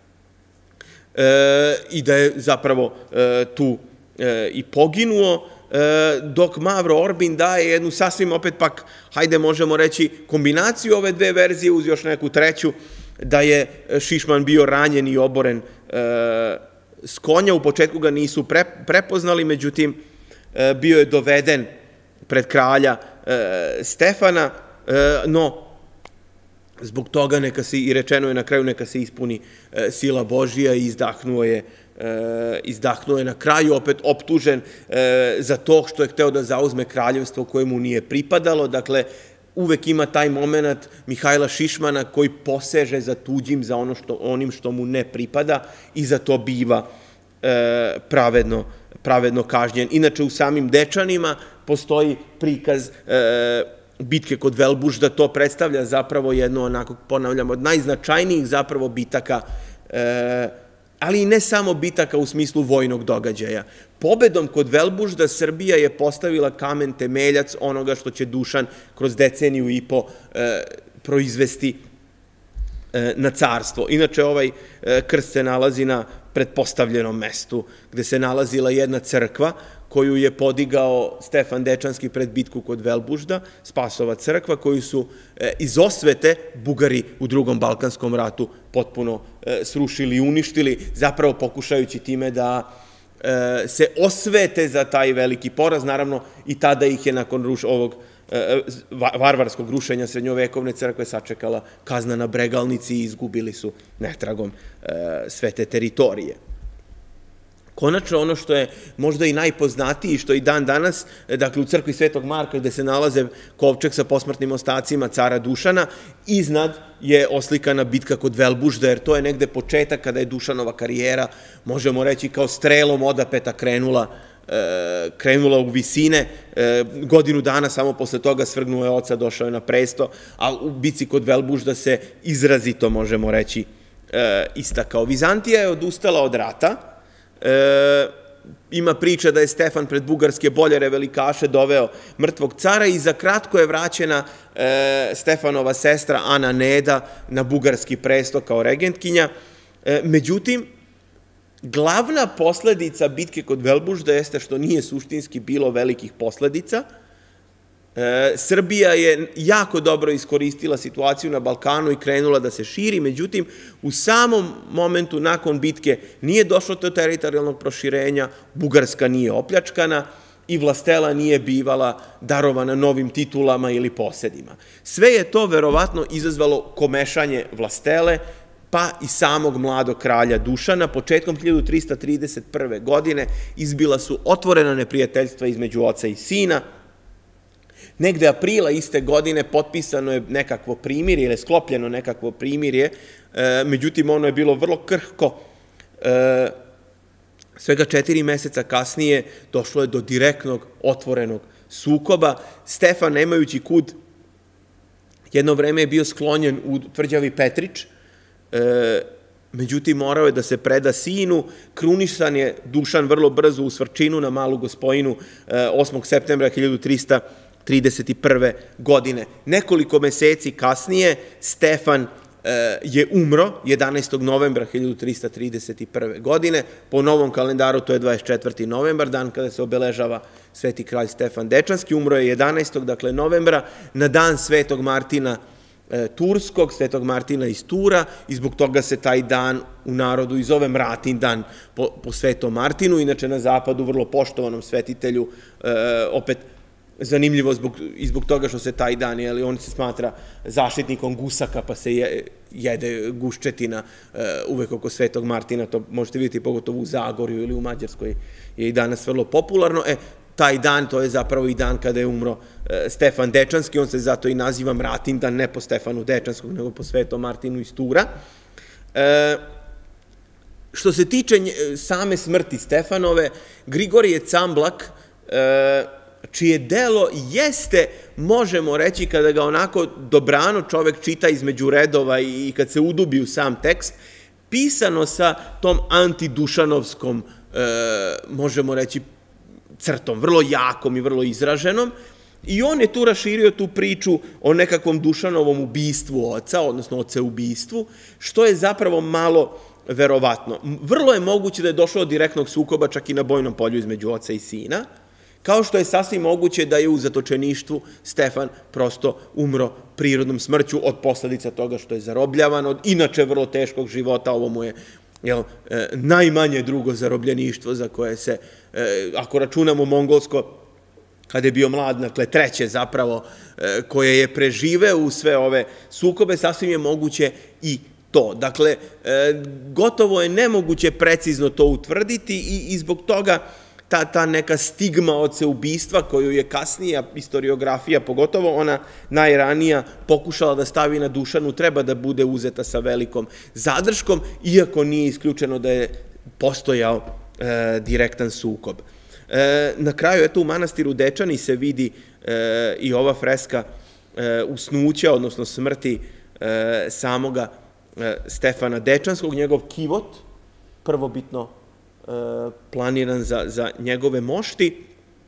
i da je zapravo tu i poginuo, dok Mavro Orbin daje jednu sasvim opet pak, hajde možemo reći, kombinaciju ove dve verzije uz još neku treću, da je Šišman bio ranjen i oboren s konja. U početku ga nisu prepoznali, međutim, bio je doveden pred kralja Stefana, no zbog toga i rečeno je na kraju neka se ispuni sila Božija i izdahnuo je na kraju, opet optužen za to što je hteo da zauzme kraljevstvo koje mu nije pripadalo. Dakle, uvek ima taj moment Mihajla Šišmana koji poseže za tuđim, za onim što mu ne pripada i za to biva pravedno kažnjen. Inače, u samim Dečanima postoji prikaz bitke kod Velbužda, to predstavlja zapravo jedno, onako ponavljam, od najznačajnijih zapravo bitaka, ali i ne samo bitaka u smislu vojnog događaja. Pobedom kod Velbužda Srbija je postavila kamen temeljac onoga što će Dušan kroz deceniju i po proizvesti na carstvo. Inače, ovaj krst se nalazi na pretpostavljenom mestu gde se nalazila jedna crkva koju je podigao Stefan Dečanski pred bitku kod Velbužda, Spasova crkva, koju su iz osvete Bugari u Drugom Balkanskom ratu potpuno srušili i uništili, zapravo pokušajući time da se osvete za taj veliki poraz. Naravno, i tada ih je nakon ovog varvarskog rušenja srednjovekovne crkve sačekala kazna na Bregalnici i izgubili su netragom sve te teritorije. Konačno, ono što je možda i najpoznatiji, što i dan danas, dakle u crkvi Svetog Marka gde se nalaze kovčeg sa posmrtnim ostacima cara Dušana, iznad je oslikana bitka kod Velbužda, jer to je negde početak kada je Dušanova karijera, možemo reći, kao strelom odapeta krenula u visine. Godinu dana samo posle toga svrgnuo je oca, došao je na presto, a u bici kod Velbužda se izrazito, možemo reći, istakao. Vizantija je odustala od rata. Ima priča da je Stefan pred bugarske boljare velikaše doveo mrtvog cara i za kratko je vraćena Stefanova sestra Ana Neda na bugarski presto kao regentkinja. Međutim, glavna posledica bitke kod Velbužda jeste što nije suštinski bilo velikih posledica. Srbija je jako dobro iskoristila situaciju na Balkanu i krenula da se širi, međutim, u samom momentu nakon bitke nije došlo do teritorijalnog proširenja, Bugarska nije opljačkana i vlastela nije bivala darovana novim titulama ili posedima. Sve je to verovatno izazvalo komešanje vlastele, pa i samog mladog kralja Dušana. Početkom 1331. godine izbila su otvorena neprijateljstva između oca i sina. Negde aprila iste godine potpisano je nekakvo primirje ili sklopljeno nekakvo primirje, međutim ono je bilo vrlo krhko. Svega 4 meseca kasnije došlo je do direktnog otvorenog sukoba. Stefan, nemajući kud, jedno vreme je bio sklonjen u tvrđavi Petrić, međutim morao je da se preda sinu. Krunisan je Dušan vrlo brzo u Svrčinu na Malu Gospojinu 8. septembra 1331. godine. Nekoliko meseci kasnije Stefan je umro 11. novembra 1331. godine. Po novom kalendaru to je 24. novembar, dan kada se obeležava sveti kralj Stefan Dečanski. Umro je 11. dakle novembra, na dan svetog Martina Turskog, svetog Martina iz Tura, i zbog toga se taj dan u narodu i zove Mratin dan po svetom Martinu, inače na zapadu vrlo poštovanom svetitelju, opet zanimljivo i zbog toga što se taj dan, on se smatra zaštitnikom gusaka, pa se jede guščetina uvek oko svetog Martina, to možete vidjeti pogotovo u Zagorju ili u Mađarskoj, je i danas vrlo popularno. Taj dan, to je zapravo i dan kada je umro Stefan Dečanski, on se zato i naziva Mratin dan, ne po Stefanu Dečanskog, nego po svetom Martinu iz Tura. Što se tiče same smrti Stefanove, Grigorije Camblak, čije delo jeste, možemo reći, kada ga onako dobrano čovek čita između redova i kad se udubi u sam tekst, pisano sa tom antidušanovskom, možemo reći, crtom, vrlo jakom i vrlo izraženom, i on je tu raširio tu priču o nekakvom Dušanovom ubistvu oca, odnosno oceubistvu, što je zapravo malo verovatno. Vrlo je moguće da je došlo do direktnog sukoba čak i na bojnom polju između oca i sina, kao što je sasvim moguće da je u zatočeništvu Stefan prosto umro prirodnom smrću od posledica toga što je zarobljavan, od inače vrlo teškog života. Ovo mu je najmanje drugo zarobljeništvo za koje se, ako računamo mongolsko, kada je bio mlad, dakle treće zapravo, koje je preživeo u sve ove sukobe, sasvim je moguće i to. Dakle, gotovo je nemoguće precizno to utvrditi i zbog toga ta neka stigma oceubistva koju je kasnija historiografija, pogotovo ona najranija, pokušala da stavi na Dušanu, treba da bude uzeta sa velikom zadrškom, iako nije isključeno da je postojao direktan sukob. Na kraju, eto, u manastiru Dečani se vidi i ova freska usnuća, odnosno smrti samoga Stefana Dečanskog, njegov kivot, prvobitno planiran za njegove mošti,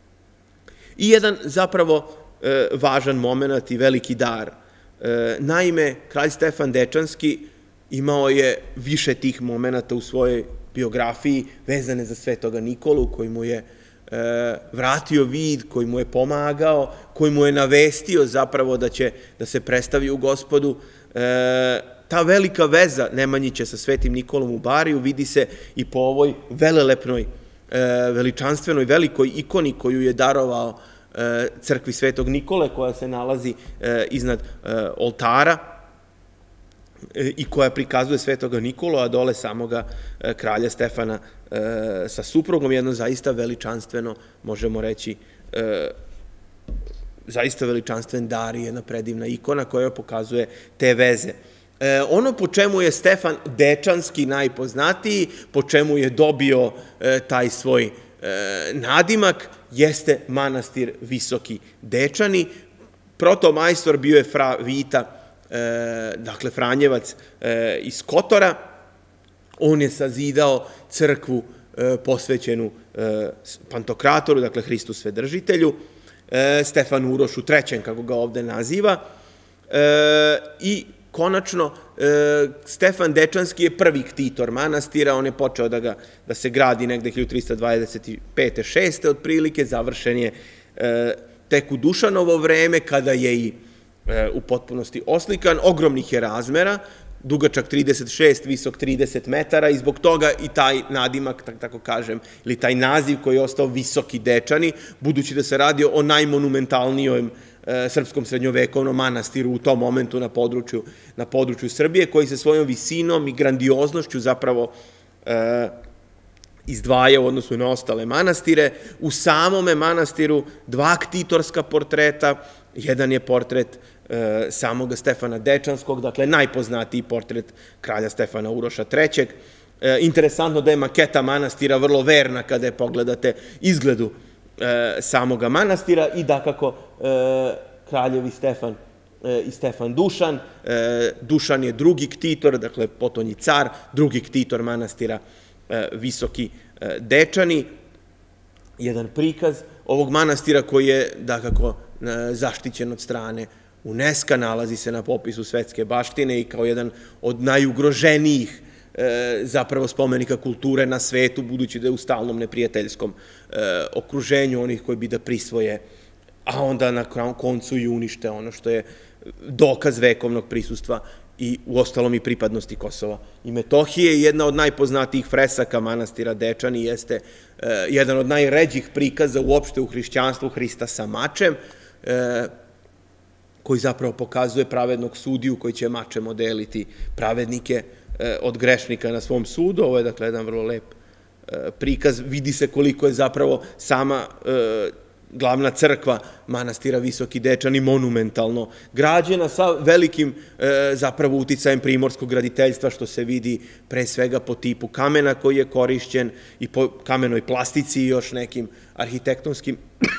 i jedan zapravo važan moment i veliki dar. Naime, kralj Stefan Dečanski imao je više tih momenta u svojoj biografiji vezane za svetoga Nikolu, koji mu je vratio vid, koji mu je pomagao, koji mu je navestio zapravo da se predstavi u Gospodu. Ta velika veza Nemanjića sa svetim Nikolom u Bariju vidi se i po ovoj velelepnoj, veličanstvenoj, velikoj ikoni koju je darovao crkvi svetog Nikole, koja se nalazi iznad oltara i koja prikazuje svetoga Nikolu, a dole samoga kralja Stefana sa suprugom. Jedno zaista veličanstveno, možemo reći, zaista veličanstven dar i jedna predivna ikona koja pokazuje te veze. Ono po čemu je Stefan Dečanski najpoznatiji, po čemu je dobio taj svoj nadimak, jeste manastir Visoki Dečani. Protomajstor bio je fra Vita, dakle Franjevac iz Kotora. On je sazidao crkvu posvećenu Pantokratoru, dakle Hristu Svedržitelju, Stefanu Urošu III, kako ga ovde naziva, i konačno, Stefan Dečanski je prvi ktitor manastira, on je počeo da se gradi negde 1325. 6. otprilike, završen je tek u Dušanovo vreme, kada je i u potpunosti oslikan, ogromnih je razmera, dugačak 36, visok 30 metara i zbog toga i taj nadimak, tako kažem, ili taj naziv koji je ostao Visoki Dečani, budući da se radi o najmonumentalnijom srpskom srednjovekovnom manastiru u tom momentu na području Srbije, koji se svojom visinom i grandioznošću zapravo izdvaja u odnosu na ostale manastire. U samome manastiru dva ktitorska portreta, jedan je portret samoga Stefana Dečanskog, dakle najpoznatiji portret kralja Stefana Uroša III. Interesantno da je maketa manastira vrlo verna kada je pogledate izgledu samoga manastira i dakako kraljevi Stefan i Stefan Dušan. Dušan je drugi ktitor, dakle potonji car, drugi ktitor manastira Visoki Dečani. Jedan prikaz ovog manastira koji je dakako zaštićen od strane UNESCO, nalazi se na popisu svetske baštine i kao jedan od najugroženijih zapravo spomenika kulture na svetu, budući da je u stalnom neprijateljskom okruženju onih koji bi da prisvoje, a onda na koncu i unište ono što je dokaz vekovnog prisustva i u ostalom i pripadnosti Kosova i Metohije. Jedna od najpoznatijih fresaka manastira Dečani jeste jedan od najređih prikaza uopšte u hrišćanstvu Hrista sa mačem, koji zapravo pokazuje pravednog sudiju koji će mačem odeliti pravednike od grešnika na svom sudu. Ovo je dakle jedan vrlo lep prikaz. Vidi se koliko je zapravo sama glavna crkva manastira Visoki Dečani monumentalno građena sa velikim zapravo uticajem primorskog graditeljstva, što se vidi pre svega po tipu kamena koji je korišćen i po kamenoj plastici i još nekim arhitektonskim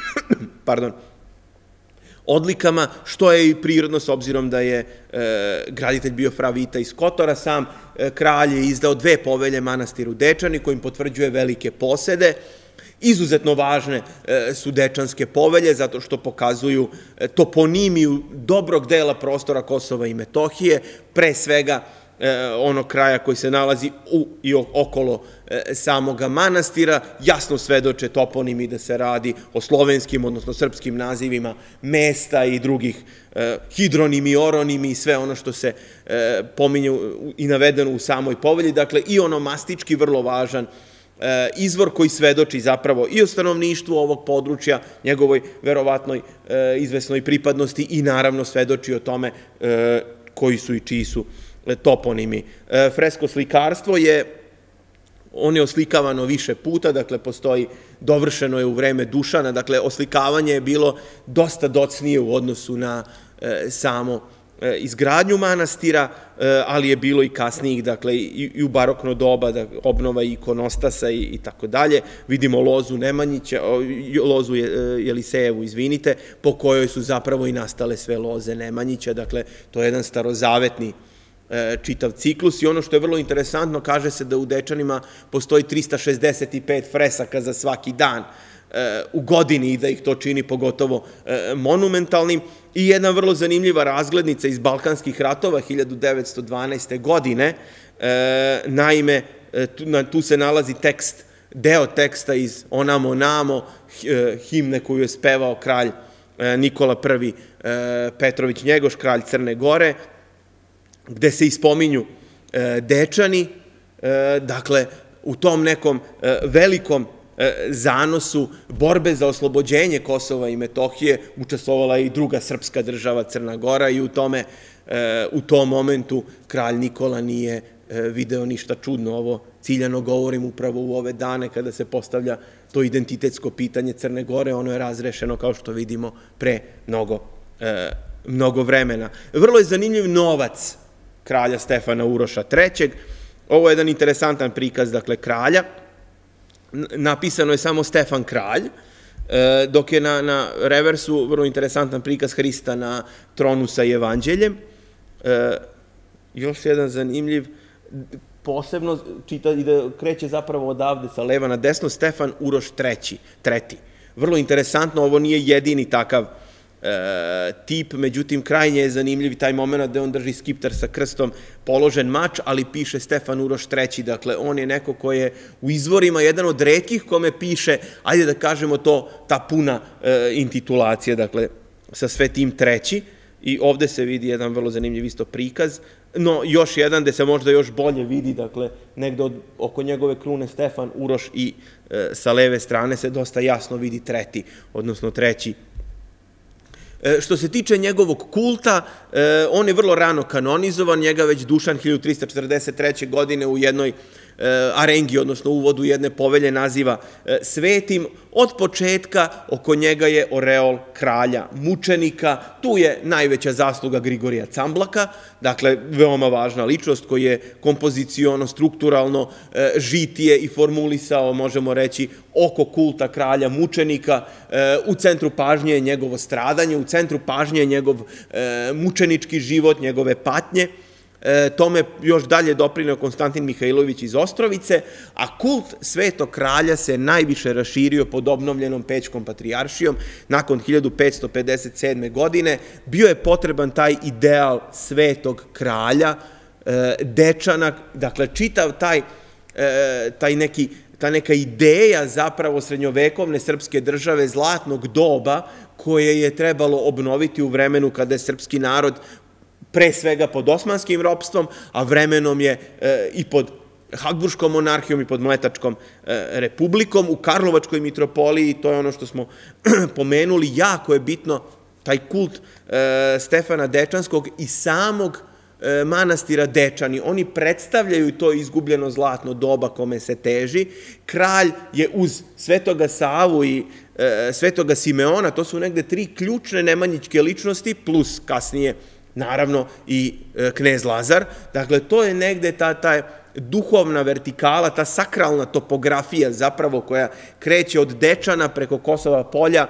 odlikama, što je i prirodno s obzirom da je graditelj bio fra Vita iz Kotora. Sam kralj je izdao 2 povelje manastiru Dečani kojim potvrđuje velike posede. Izuzetno važne su Dečanske povelje zato što pokazuju toponimiju dobrog dela prostora Kosova i Metohije, pre svega onog kraja koji se nalazi u i okolo samoga manastira. Jasno svedoče toponimi da se radi o slovenskim, odnosno srpskim nazivima mesta i drugih hidronimi, oronimi i sve ono što se pominje i navedeno u samoj povelji. Dakle, i onomastički vrlo važan izvor koji svedoči zapravo i o stanovništvu ovog područja, njegovoj verovatnoj izvesnoj pripadnosti i naravno svedoči o tome koji su i čiji su toponimi. Fresko slikarstvo je oslikavano više puta, dakle postoji, dovršeno je u vreme Dušana, dakle oslikavanje je bilo dosta docnije u odnosu na samo izgradnju manastira, ali je bilo i kasnijih, dakle i u barokno doba, obnova ikonostasa i tako dalje. Vidimo lozu Nemanjića, lozu Jelisejevu, izvinite, po kojoj su zapravo i nastale sve loze Nemanjića, dakle to je jedan starozavetni čitav ciklus. I ono što je vrlo interesantno, kaže se da u Dečanima postoji 365 fresaka za svaki dan u godini i da ih to čini pogotovo monumentalnim. I jedna vrlo zanimljiva razglednica iz Balkanskih ratova 1912. godine. Naime, tu se nalazi deo teksta iz Onamo Namo, himne koju je spevao kralj Nikola I Petrović Njegoš, kralj Crne Gore, gde se ispominju Dečani. Dakle, u tom nekom velikom zanosu borbe za oslobođenje Kosova i Metohije učestvovala i druga srpska država Crna Gora i u tom momentu kralj Nikola nije video ništa čudno. Ovo ciljano govorim upravo u ove dane kada se postavlja to identitetsko pitanje Crne Gore. Ono je razrešeno, kao što vidimo, pre mnogo vremena. Vrlo je zanimljiv novac kralja Stefana Uroša III. Ovo je jedan interesantan prikaz, dakle, kralja. Napisano je samo Stefan kralj, dok je na reversu vrlo interesantan prikaz Hrista na tronu sa Evanđeljem. Još jedan zanimljiv, posebno čita i da kreće zapravo odavde sa leva na desno, Stefan Uroš III. Vrlo interesantno, ovo nije jedini takav tip, međutim, krajnje je zanimljiv taj moment gde on drži skiptar sa krstom, položen mač, ali piše Stefan Uroš III. Dakle, on je neko koji je u izvorima jedan od retkih kome piše, ajde da kažemo to, ta puna intitulacija, dakle, sa sve tim treći. i ovde se vidi jedan vrlo zanimljiv isto prikaz, no još jedan gde se možda još bolje vidi, dakle, negde oko njegove krune Stefan Uroš i sa leve strane se dosta jasno vidi treti, odnosno treći. Što se tiče njegovog kulta, on je vrlo rano kanonizovan, njega već Dušan 1343. godine u jednoj arengi, odnosno uvodu jedne povelje naziva svetim. Od početka oko njega je oreol kralja mučenika, tu je najveća zasluga Grigorija Camblaka, dakle veoma važna ličnost koji je kompoziciono, strukturalno žitije i formulisao, možemo reći, oko kulta kralja mučenika. U centru pažnje je njegovo stradanje, u centru pažnje je njegov mučenički život, njegove patnje. Tome još dalje doprineo Konstantin Mihajlović iz Ostrovice, a kult Svetog kralja se najviše raširio pod obnovljenom Pećkom patrijaršijom nakon 1557. godine. Bio je potreban taj ideal Svetog kralja, Dečana, dakle čitav ta neka ideja zapravo srednjovekovne srpske države, zlatnog doba, koje je trebalo obnoviti u vremenu kada je srpski narod pre svega pod osmanskim ropstvom, a vremenom je i pod Habsburškom monarhijom i pod Mletačkom republikom. U Karlovačkoj mitropoliji, to je ono što smo pomenuli, jako je bitno taj kult Stefana Dečanskog i samog manastira Dečani. Oni predstavljaju to izgubljeno zlatno doba kome se teži. Kralj je uz Svetoga Savu i Svetoga Simeona, to su negde tri ključne nemanjićke ličnosti, plus kasnije naravno i knez Lazar. Dakle, to je negde ta duhovna vertikala, ta sakralna topografija zapravo koja kreće od Dečana preko Kosova polja,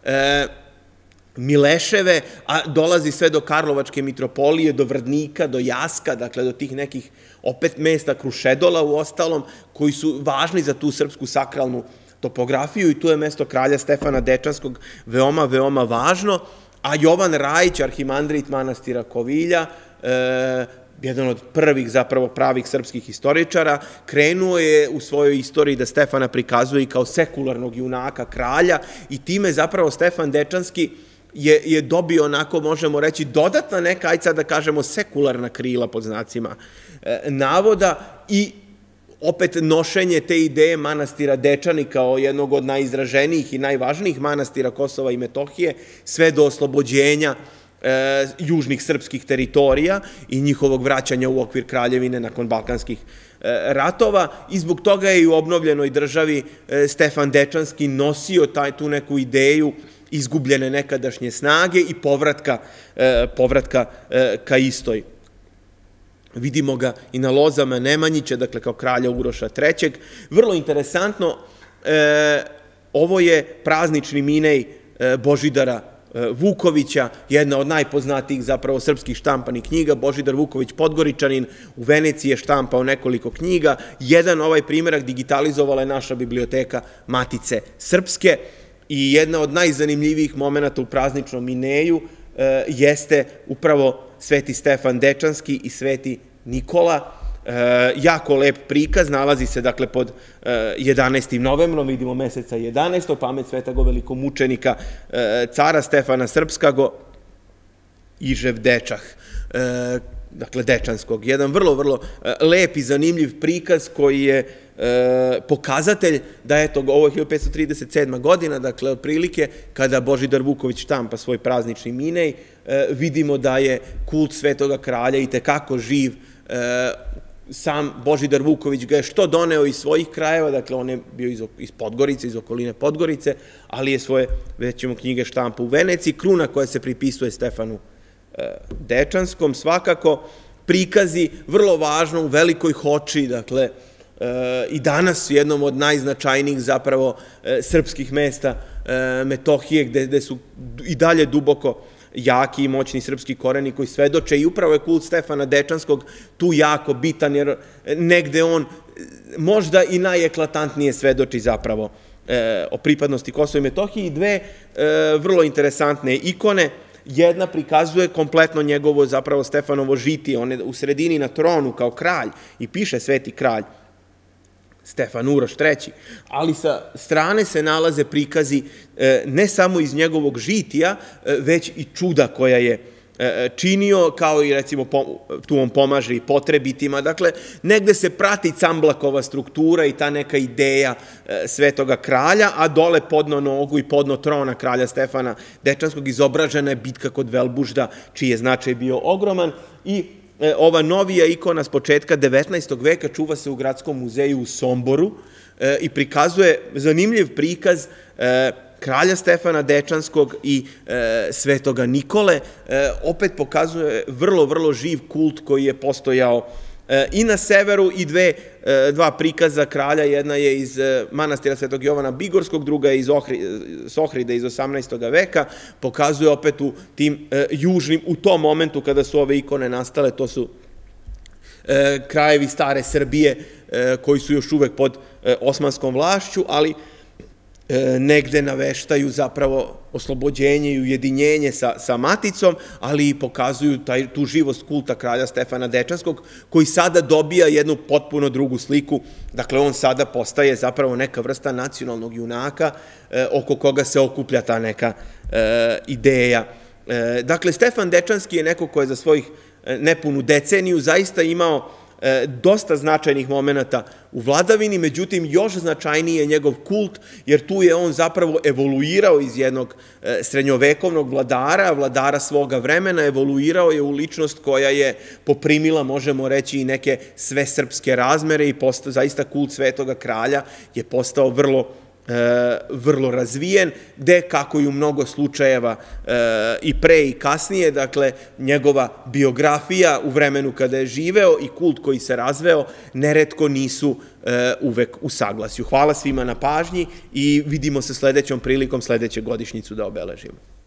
Mileševe, a dolazi sve do Karlovačke mitropolije, do Vrdnika, do Jaska, dakle do tih nekih opet mesta Krušedola u ostalom, koji su važni za tu srpsku sakralnu topografiju i tu je mesto kralja Stefana Dečanskog veoma, veoma važno. A Jovan Rajić, arhimandrit manastira Kovilja, jedan od prvih zapravo pravih srpskih historičara, krenuo je u svojoj istoriji da Stefana prikazuje i kao sekularnog junaka kralja i time zapravo Stefan Dečanski je dobio onako, možemo reći, dodatna neka, ajde sad da kažemo, sekularna krila pod znacima navoda i opet nošenje te ideje manastira Dečani kao jednog od najizraženijih i najvažnijih manastira Kosova i Metohije, sve do oslobođenja južnih srpskih teritorija i njihovog vraćanja u okvir kraljevine nakon balkanskih ratova i zbog toga je i u obnovljenoj državi Stefan Dečanski nosio tu neku ideju izgubljene nekadašnje snage i povratka ka istoj. Vidimo ga i na lozama Nemanjića, dakle kao kralja Uroša III. Vrlo interesantno, ovo je praznični minej Božidara Vukovića, jedna od najpoznatijih zapravo srpskih štampanih knjiga. Božidar Vuković Podgoričanin u Veneciji je štampao nekoliko knjiga. Jedan ovaj primerak digitalizovala je naša biblioteka Matice Srpske i jedna od najzanimljivijih momenta u prazničnom mineju jeste upravo Sveti Stefan Dečanski i Sveti Nikola. Jako lep prikaz, nalazi se dakle pod 11. novembrom, vidimo meseca 11. pamet svetago velikomučenika cara Stefana Srpskago Ižev Dečah, dakle Dečanskog. Jedan vrlo, vrlo lep i zanimljiv prikaz koji je pokazatelj da je to, ovo je 1537. godina, dakle otprilike kada Božidar Vuković štampa svoj praznični minej, vidimo da je kult Svetoga kralja i tekako živ. Sam Božidar Vuković ga je što doneo iz svojih krajeva, dakle on je bio iz Podgorice, iz okoline Podgorice, ali je svoje, već ćemo, knjige štampa u Veneciji. Kruna koja se pripisuje Stefanu Dečanskom, svakako prikazi vrlo važno u Velikoj Hoči, dakle i danas jednom od najznačajnijih zapravo srpskih mesta Metohije, gde su i dalje duboko jaki i moćni srpski koreni koji svedoče i upravo je kult Stefana Dečanskog tu jako bitan, jer negde on možda i najeklatantnije svedoči zapravo o pripadnosti Kosova i Metohije. I dve vrlo interesantne ikone. Jedna prikazuje kompletno njegovo zapravo Stefanovo žitije, on je u sredini na tronu kao kralj i piše Sveti kralj Stefan Uroš III, ali sa strane se nalaze prikazi ne samo iz njegovog žitija, već i čuda koja je činio, kao i recimo tu on pomaže i potrebitima. Dakle, negde se prati Camblakova struktura i ta neka ideja svetoga kralja, a dole podno nogu i podno trona kralja Stefana Dečanskog izobražena je bitka kod Velbužda, čiji je značaj bio ogroman, i ova novija ikona s početka 19. veka čuva se u Gradskom muzeju u Somboru i prikazuje zanimljiv prikaz kralja Stefana Dečanskog i svetoga Nikole. Opet pokazuje vrlo, vrlo živ kult koji je postojao i na severu, i dva prikaza kralja, jedna je iz manastira Svetog Jovana Bigorskog, druga je iz Ohrida iz 18. veka, pokazuje opet u tim južnim, u tom momentu kada su ove ikone nastale, to su krajevi stare Srbije koji su još uvek pod osmanskom vlašću, ali negde naveštaju zapravo oslobođenje i ujedinjenje sa maticom, ali i pokazuju tu živost kulta kralja Stefana Dečanskog, koji sada dobija jednu potpuno drugu sliku. Dakle, on sada postaje zapravo neka vrsta nacionalnog junaka oko koga se okuplja ta neka ideja. Dakle, Stefan Dečanski je neko ko je za svojih nepunu deceniju zaista imao dosta značajnih momenta u vladavini, međutim još značajniji je njegov kult, jer tu je on zapravo evoluirao iz jednog srednjovekovnog vladara svoga vremena, evoluirao je u ličnost koja je poprimila, možemo reći, i neke svesrpske razmere i zaista kult svetoga kralja je postao vrlo razvijen, gde, kako i u mnogo slučajeva i pre i kasnije, dakle, njegova biografija u vremenu kada je živeo i kult koji se razveo neretko nisu uvek u saglasju. Hvala svima na pažnji i vidimo se sledećom prilikom sledeće godišnjicu da obeležimo.